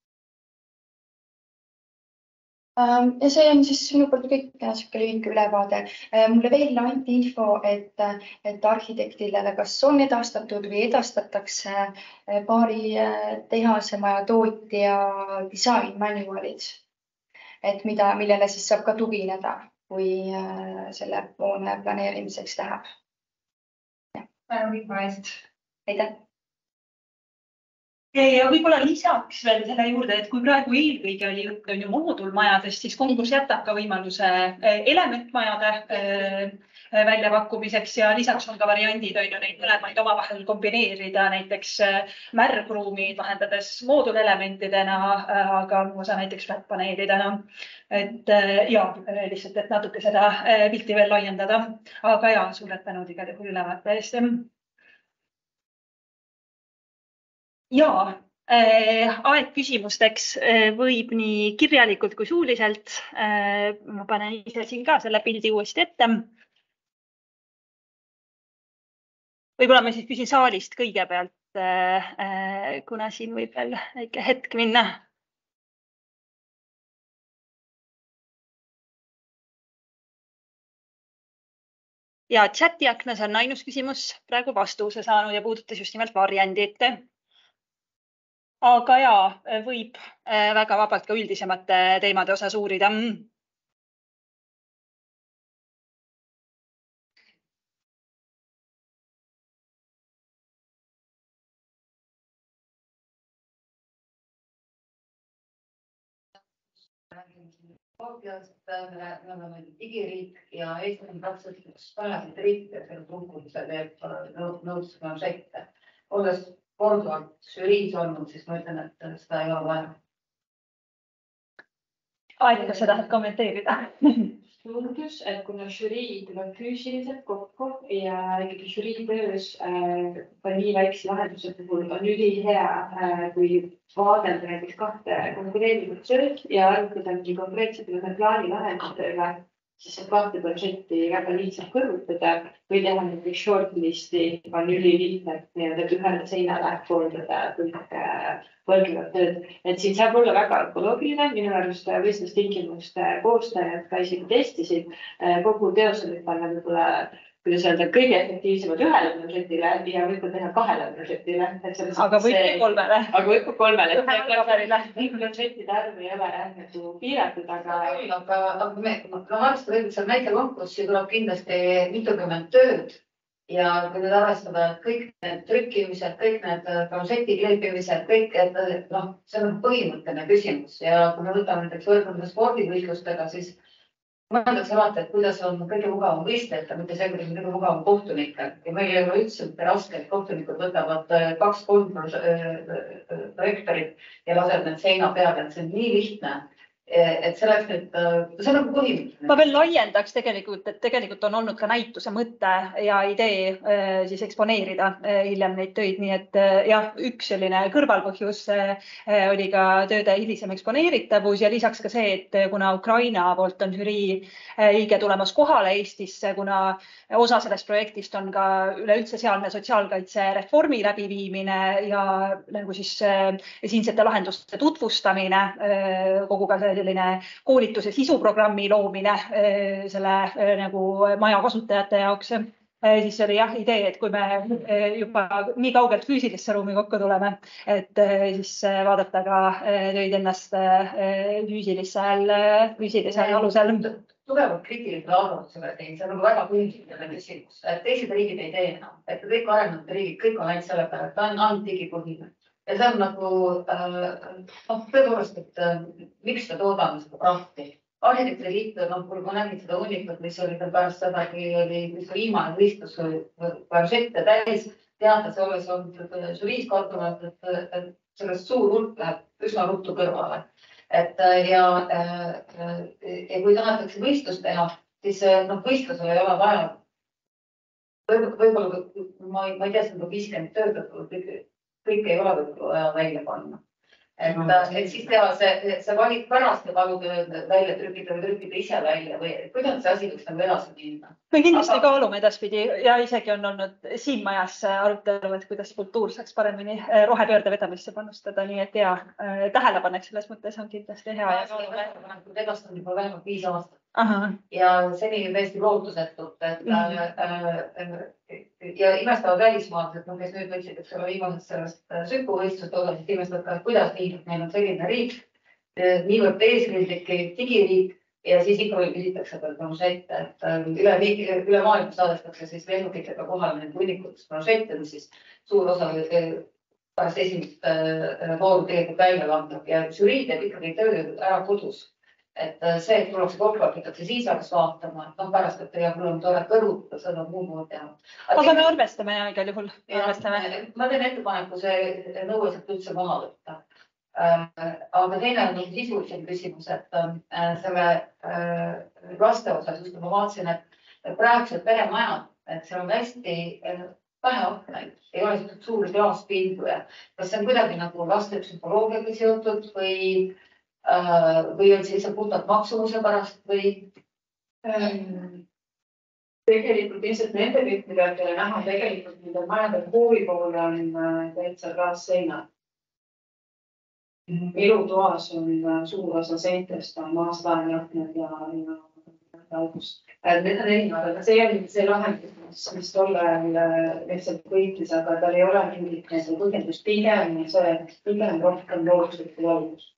Speaker 8: Ja see on siis minu poolt kõik niisugune lühike ülevaade. Mulle veel anti info, et, et arhitektile kas on edastatud või edastatakse paari tehasemaja tootja design manualid, et mida, millele siis saab ka tugineda, kui selle hoone planeerimiseks läheb. Aitäh!
Speaker 1: Ja võib-olla lisaks veel selle juurde, et kui praegu eelkõige oli juttu on ju moodulmajadest, siis konkurss jätab ka võimaluse elementmajade väljapakkumiseks ja lisaks on ka variandid, on ju neid mõlemaid omavahel kombineerida, näiteks märgruumid vahendades moodulelementidena, aga muu osa näiteks flatpaneelidena. Et ja, lihtsalt, et natuke seda pilti veel laiendada, aga ja, suured tänud igal juhul ülevaate eest. Ja, aeg küsimusteks võib nii kirjalikult kui suuliselt. Ma panen ise siin ka selle pildi uuesti ette. Võib-olla ma siis küsin saalist kõigepealt, kuna siin võib veel väike hetk minna. Ja chati aknas on ainus küsimus praegu vastuse saanud ja puudutas just nimelt variandit. Aga ja, võib väga vabalt ka üldisemate teemade osas uurida.
Speaker 9: Me oleme digiriik ja Eesti on täpselt üks väheseid riike, selle konkursse teeb nõudlustama sekte. Olles korduvalt žüriis olnud, siis ma ütlen, et seda ei ole vaja.
Speaker 1: Aeg, kas sa tahad kommenteerida?
Speaker 4: Tundus, et kuna žürii tuleb füüsiliselt kokku ja ikkagi žürii töös nii väikse lahenduse puhul on ülihea, kui vaadelda näiteks kahte konkureerivat tööd ja arutada nii konkreetselt plaani lahendusega, siis see kahte protsenti väga lihtsalt kõrvutada või teha näiteks shortlisti on ülilihtne ühele seinale koondada kõik võrdlevad tööd. Et siin saab olla väga ökoloogiline, minu arust võistlustingimuste koostajad ka isegi testisid kogu teosele panna võib-olla, kuidas öelda, kõige efektiivsemad ühele protsentile ja võib-olla teha kahele protsentile.
Speaker 1: Aga võib ka kolmele.
Speaker 4: Aga võib ka kolmele. Protsentide arv ei ole piiratud, aga...
Speaker 9: Aga me arvestada, et seal väike konkurssi tuleb kindlasti mitukümmend tööd ja kui nüüd arvestada, et kõik need trükkimised, kõik need kanseti kleepimised, kõik, et noh, see on põhimõtteline küsimus ja kui me võtame näiteks võrdleme spordivõistlustega, siis mõeldakse alati, et kuidas on kõige mugavam võistlejata, mitte see, kuidas on kõige mugavam kohtunikel. Ja meil ei ole üldse mitte raske, et kohtunikud võtavad kaks-kolm projektorit ja laseb need seina peale, et see on nii lihtne. Et see oleks nüüd, see on nagu põhimõte.
Speaker 1: Ma veel laiendaks tegelikult, et tegelikult on olnud ka näituse mõtte ja idee siis eksponeerida hiljem neid töid. Nii et jah, üks selline kõrvalpõhjus oli ka tööde hilisem eksponeeritavus ja lisaks ka see, et kuna Ukraina poolt on žürii liige tulemas kohale Eestisse, kuna osa sellest projektist on ka üleüldse sealne sotsiaalkaitse reformi läbiviimine ja nagu siis siinsete lahenduste tutvustamine kogu ka selline koolituse sisuprogrammi loomine selle nagu maja kasutajate jaoks. Siis oli jah idee, et kui me juba nii kaugelt füüsilisse ruumi kokku tuleme, et siis vaadata ka töid ennast füüsilisel, füüsilisel alusel.
Speaker 9: Tugevalt kriitilisele arvamusele tein, see on nagu väga põhimõtteline küsimus. Teised riigid ei tee enam, et kõik arenenud riigid, kõik on ainult selle peale, et ta on ainult digipõhine. Ja see on nagu, noh, tõepoolest, et miks ta toodame seda prahti. Arhitekti liit, noh, kui ma nägin seda hunnikut, mis oli pärast seda, kui oli viimane võistlus, oli pärsette täis, teatas olles on žüriis kartunud, et sellest suur hulk läheb üsna ruttu kõrvale. Et ja, ja kui tahetakse võistlust teha, siis noh, võistlusel ei ole vaja, võib-olla, ma ei tea, see on viiskümmend tööd, kõik ei ole võib-olla välja panna. Et, et siis teha see, see valik pärast ja paluda välja trükida või trükida ise välja või kuidas see asi võiks nagu edasi minna?
Speaker 1: Me kindlasti kaalume edaspidi ja isegi on olnud siin majas arutelu, et kuidas kultuur saaks paremini rohepöörde vedamisse panustada, nii et ja tähelepanek selles mõttes on kindlasti hea.
Speaker 9: Edast on juba vähemalt viis aastat.
Speaker 1: Aha.
Speaker 9: Ja seni täiesti lootusetult, et mm. ja imestavad välismaalased, kes nüüd võtsid, et selle viimasest sellest süpuvõistlust osa, siis imestavad, kuidas nii, et meil on selline riik, niivõrd eesrindlik digiriik ja siis ikka veel küsitakse pronšette, et üle, üle maailma saadestakse siis lennukitega kohale need hunnikutest pronšette, mis siis suur osa pärast esimest vooru tegelikult välja langeb ja žürii teeb ikkagi töö ära kodus.
Speaker 10: et see, et tullakse kokku, hakitakse siis hakkas vaatama, et noh, pärast, et ja mul on tore kõrvutada seda muud moodi teha.
Speaker 1: Aga me arvestame ja igal juhul.
Speaker 10: Ma teen ettepaneku see nõue sealt üldse maha võtta. Aga teine on sisulisem küsimus, et selle laste osas, just ma vaatasin, et praegused peremajad, et seal on hästi vähe aknaid, ei ole suuri klaaspindu ja kas see on kuidagi nagu laste psühholoogiaga seotud või, või on see lihtsalt puhtalt maksumuse pärast või?
Speaker 5: Tegelikult ilmselt nende piltidel näha tegelikult nende majade kooli poole on täitsa klaasseina. Ilutoas on suur osa seintest, on maaslaenakned ja august. Need on erinevad, aga see on see lahendus, mis tollel lihtsalt võitis, aga tal ei ole mingit põhjendust pigem see pigem rohkem looduslikku valgus.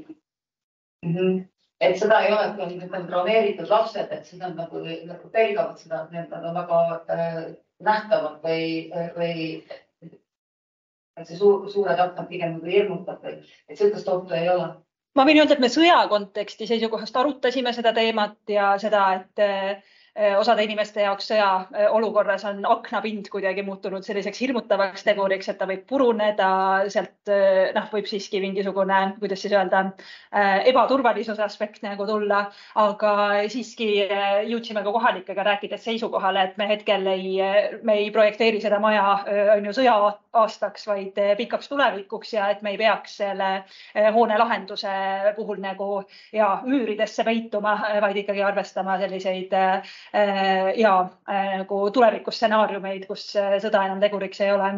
Speaker 10: Et seda ei ole, kui on planeeritud lapsed, et siis on nagu pelgavad seda, et need on väga nähtavad või et see suured aknad pigem hirmutab või et sellist ohtu ei ole.
Speaker 1: Ma võin öelda, et me sõja konteksti seisukohast arutasime seda teemat ja seda, et osade inimeste jaoks sõja olukorras on aknapind kuidagi muutunud selliseks hirmutavaks teguriks, et ta võib puruneda, sealt noh, võib siiski mingisugune, kuidas siis öelda, ebaturvalisuse aspekt nagu tulla, aga siiski jõudsime ka kohalikega rääkides seisukohale, et me hetkel ei, me ei projekteeri seda maja on ju sõja aastaks, vaid pikaks tulevikuks ja et me ei peaks selle hoone lahenduse puhul nagu ja üüridesse peituma, vaid ikkagi arvestama selliseid ja nagu tulevikusstsenaariumeid, kus sõda enam teguriks ei ole.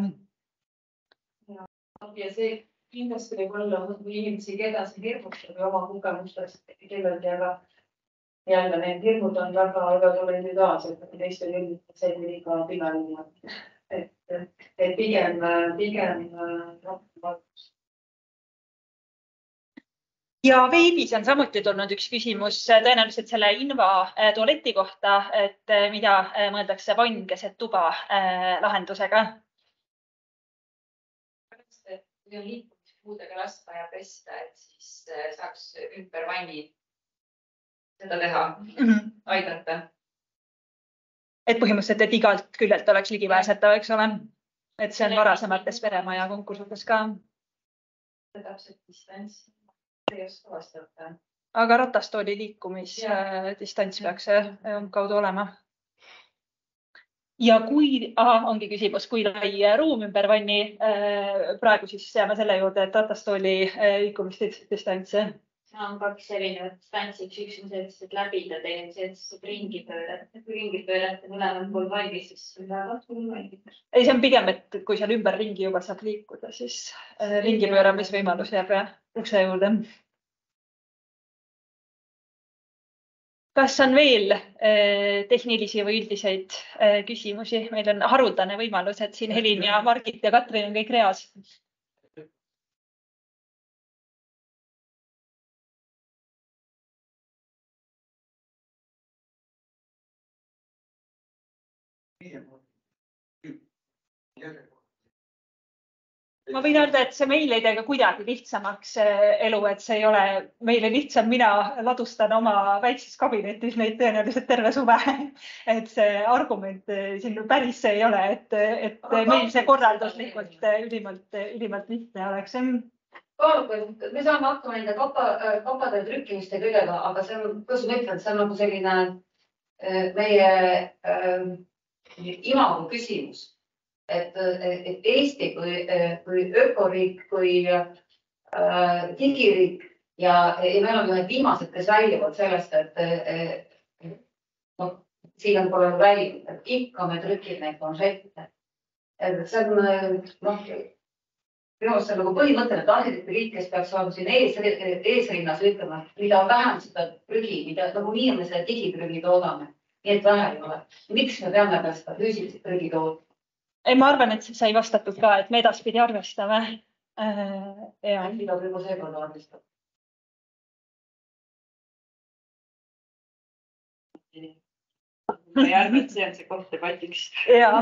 Speaker 5: Ja see kindlasti võib olla inimesi, keda see hirmustab ja oma kogemustest kellelgi, aga jälle need hirmud on väga, väga individuaalsed, et teistel hirmud see on liiga pimeline. Et, et pigem, pigem valgus.
Speaker 1: Ja veebis on samuti tulnud üks küsimus tõenäoliselt selle Inva tualeti kohta, et mida mõeldakse vann keset tuba lahendusega?
Speaker 6: Kui on liikumispuudega last vaja pesta, et siis saaks ümber vanni seda teha, aidata. Et
Speaker 1: põhimõtteliselt, et igalt küljelt oleks ligipääsetav, eks ole? Et see on varasemates peremaja konkursides ka.
Speaker 6: Täpselt distants.
Speaker 1: Aga ratastooli liikumisdistants peaks kaudu olema. Ja kui, aha, ongi küsimus, kui lai ruum ümber vanni, praegu siis jääme selle juurde, et ratastooli liikumisdistants.
Speaker 6: See on kaks erinevat distantsiks, üks on see, et läbida teine, see, et ringi pöörata. Kui ringi pöörata mõlemad pool valmis, siis väga valmis.
Speaker 1: Ei, see on pigem, et kui seal ümber ringi juba saab liikuda, siis ringi pööramisvõimalus jääb ukse juurde. Kas on veel tehnilisi või üldiseid küsimusi? Meil on haruldane võimalus, et siin Helin ja Margit ja Katrin on kõik reas. Ma võin öelda, et see meil ei tee ka kuidagi lihtsamaks elu, et see ei ole meile lihtsam. Mina ladustan oma väikses kabinetis neid tõenäoliselt terve suve. Et see argument siin päris ei ole, et, et meil see korralduslikult ülimalt, ülimalt lihtne oleks.
Speaker 10: Me saame hakkama nende kapade trükkimiste kõigega, aga see on, kuidas ma ütlen, see on nagu selline meie imago küsimus. Et, et Eesti kui, kui ökoriik, kui äh, digiriik ja, ja meil on need viimased, kes väljuvad sellest, et no, siin on pole väljunud, et ikka me trükime neid konfette. Et see on noh, minu arust see on nagu põhimõtteliselt arhitektuuriik, kes peaks olema siin ees, eesrinnas ütlema, mida vähem seda prügi, mida nagu nii me seda digiprügi toodame, nii et vähe ei ole. Miks me peame ka seda füüsilist prügi toodama?
Speaker 1: Ei, ma arvan, et sai vastatud ka, et me edaspidi arvestame. Ja.
Speaker 10: Mida praegu seekord arvestab?
Speaker 6: Ma ei arva, et see on see koht debatiks.
Speaker 1: Ja.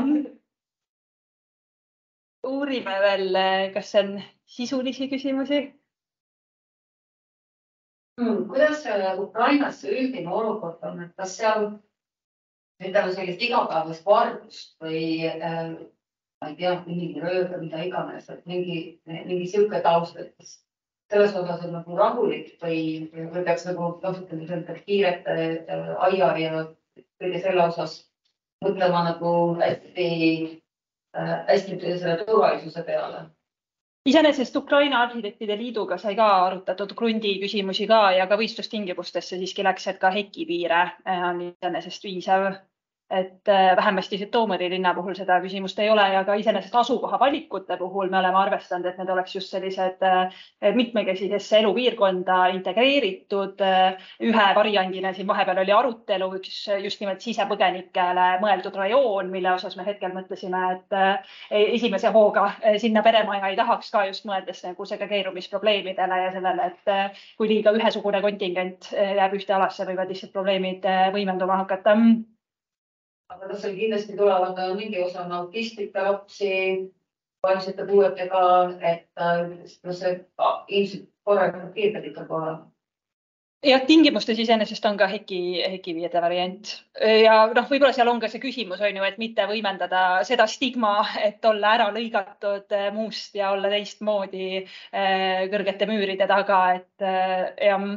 Speaker 1: Uurime veel, kas on sisulisi küsimusi?
Speaker 10: Hmm, kuidas Ukrainas see üldine olukord on, et kas seal ütleme sellist igapäevast vargust või äh, ma ei tea, mingi rööv või mida iganes, et mingi, mingi sihuke taust, et selles osas on nagu rahulik või, või peaks nagu kasutama selline kiirete äh, aia ja kõige selle osas mõtlema nagu hästi äh,, hästi selle turvalisuse peale.
Speaker 1: Iseenesest Ukraina arhitektide liiduga sai ka arutatud krundi küsimusi ka ja ka võistlustingimustesse siiski läks, et ka heki piire on iseenesest viisav. Et vähemasti Žõtomõri linna puhul seda küsimust ei ole ja ka iseenesest asukoha valikute puhul me oleme arvestanud, et need oleks just sellised mitmekesisesse elupiirkonda integreeritud. Ühe variandina siin vahepeal oli arutelu üks just nimelt sisepõgenikele mõeldud rajoon, mille osas me hetkel mõtlesime, et esimese hooga sinna peremaja ei tahaks ka just mõeldes nagu segregeerumisprobleemidele ja sellele, et kui liiga ühesugune kontingent jääb ühte alasse, võivad lihtsalt probleemid võimenduma hakata.
Speaker 10: Aga kas seal kindlasti tulevad mingi osa autistlikke lapsi, vaimsete puuetega, et no see ilmselt korralikult piirdab ikka olema?
Speaker 1: jah, tingimustes iseenesest on ka heki, heki viide variant. Ja noh, võib-olla seal on ka see küsimus, on ju, et mitte võimendada seda stigma, et olla ära lõigatud muust ja olla teistmoodi kõrgete müüride taga, et jah.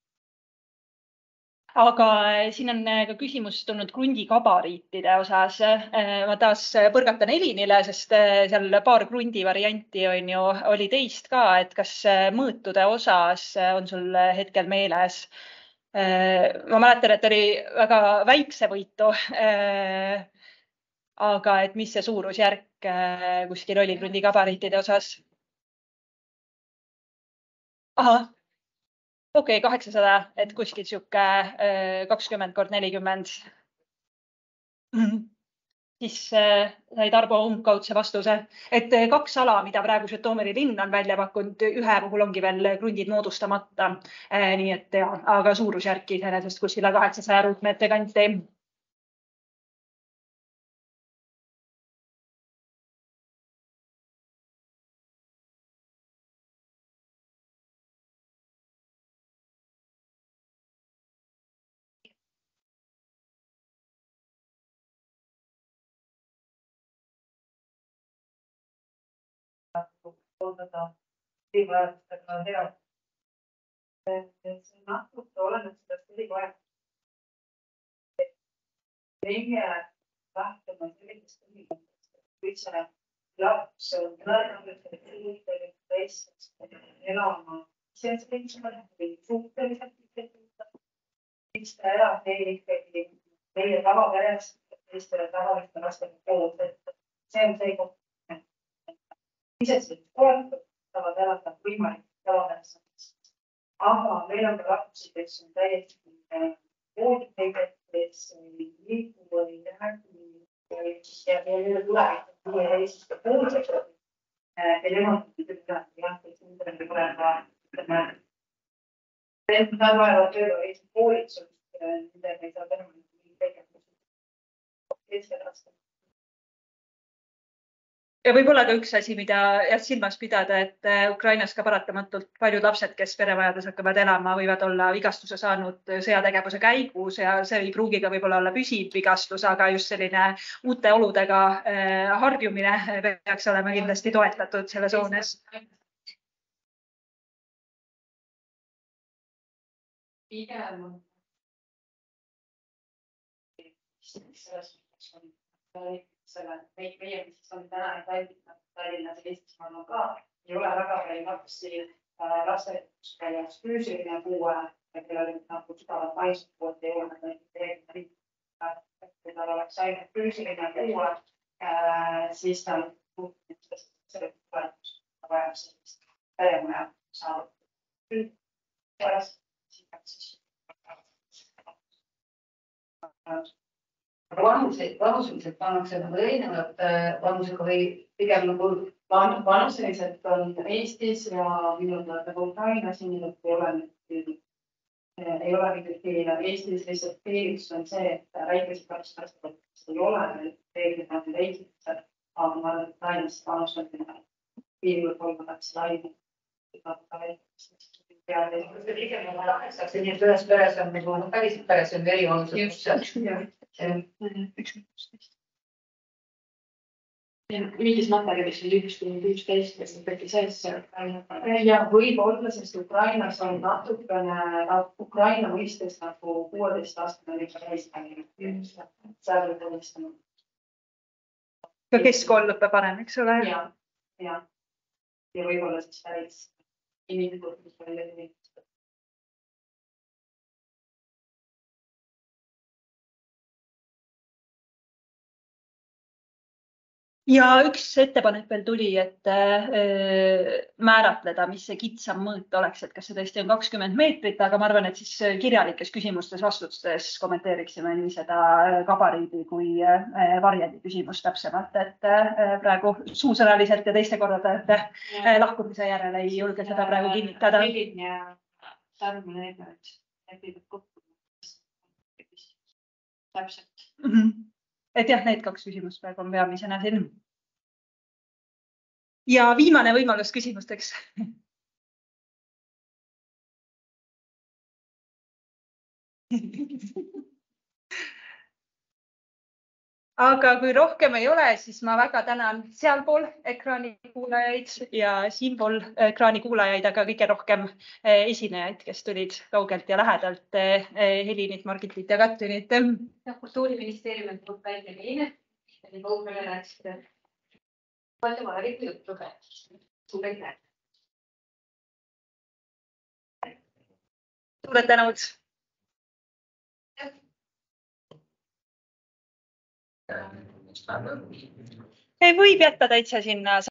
Speaker 1: Aga siin on ka küsimus tulnud krundi gabariitide osas. Ma taas põrgatan Elinile, sest seal paar krundi varianti on ju, oli teist ka, et kas mõõtude osas on sul hetkel meeles? Ma mäletan, et oli väga väikse võitu, aga et mis see suurusjärk kuskil oli krundi gabariitide osas? Aha. Okei, kaheksasada, et kuskil siuke kakskümmend kord nelikümmend. Siis sai Tarbo umbkaudse vastuse, et kaks ala, mida praegu Žõtomõri linn on välja pakkunud, ühe puhul ongi veel krundid moodustamata. Nii et ja, aga suurusjärki iseenesest kuskil kaheksasaja ruutmeetri kanti.
Speaker 10: Oldada erivajadustega tead. See natuke oleneb sellest erivajadustest. Meie lähtume sellisest põhimõttest, et kui see laps on tõenäoliselt elama iseseisvalt või suhteliselt iseseisvalt, siis ta elab meil ikkagi meie tavaperes, teistele tavaliste lastega koos. See on see koht. Iseseisvalt toetud saavad elada võimalik tavaperes. Aga meil on ka lapsi, kes on täiesti vooditegev, kes liigu või räägi ja neile tulevikud meie eesiste poolseks. Ja nemad on ütelnud, jah, et nendel ei ole ka, ütleme, need vaevad tööle Eesti koolitsust, nendel ei saa teha mingi tegevus. Eesti laste. Ja võib-olla ka üks asi, mida silmas pidada, et Ukrainas ka paratamatult paljud lapsed, kes peremajades hakkavad elama, võivad olla vigastuse saanud sõjategevuse käigus ja see ei pruugiga võib-olla olla püsiv vigastus, aga just selline uute oludega harjumine peaks olema kindlasti toetatud selles hoones. Pigem on selle meie, mis on täna näitavad Tallinnas ja Eestis on ka, ei ole väga palju lapsi lasteks käies füüsiline puue, et ei ole nagu sügavad naised poolt ei ole näiteks kui tal oleks ainult füüsiline puue, siis ta on selle toetust vajab sellist peremaja saanud. Vanuseid, vanuselt pannakse nagu erinevad vanusega või pigem nagu
Speaker 5: vanuseliselt on Eestis ja minu nagu Ukrainas inimesed ei ole nüüd, ei ole nüüd Eestis lihtsalt piiriks on see, et väikesed lapsed ei ole reeglid on Eestis, aga ma olen Ukrainas vanusel piiril kolmandaks laine.
Speaker 10: ja pigem on lahendatakse, nii et ühes peres on nagu, noh, päris peres on eriolulised.
Speaker 4: Mingis materjalis on üks kuni üksteist, kes on tegi sees.
Speaker 5: Ja võib-olla, sest Ukrainas on natukene, Ukraina mõistes nagu kuueteist aastane oli ka täiskõnne. Seal on tunnistanud.
Speaker 1: Ka keskkool lõppe parem, eks ole?
Speaker 5: Ja, ja. Ja võib-olla siis päris inimesed, mis palju inimesed.
Speaker 1: Ja üks ettepanek veel tuli, et määratleda, mis see kitsam mõõt oleks, et kas see tõesti on kakskümmend meetrit, aga ma arvan, et siis kirjalikes küsimustes vastustes kommenteeriksime nii seda gabariidi kui varjendi küsimust täpsemalt, et praegu suusõnaliselt ja teiste kordade lahkumise järele ei julge seda praegu kinnitada.
Speaker 5: Helin ja Tarmo Needmärks lepib kokku. Täpselt.
Speaker 1: Et jah, need kaks küsimust praegu on peamisena siin. Ja viimane võimalus küsimusteks. Aga kui rohkem ei ole, siis ma väga tänan sealpool ekraani kuulajaid ja siinpool ekraani kuulajaid, aga kõige rohkem esinejaid, kes tulid kaugelt ja lähedalt. Helinit, Margitit ja Katrinit.
Speaker 6: Kultuuriministeeriumi poolt välja Liine, eli kaugele rääkisite palju vajalikku juttu. Suur aitäh.
Speaker 1: Suured tänud. Võib jätta täitsa sinna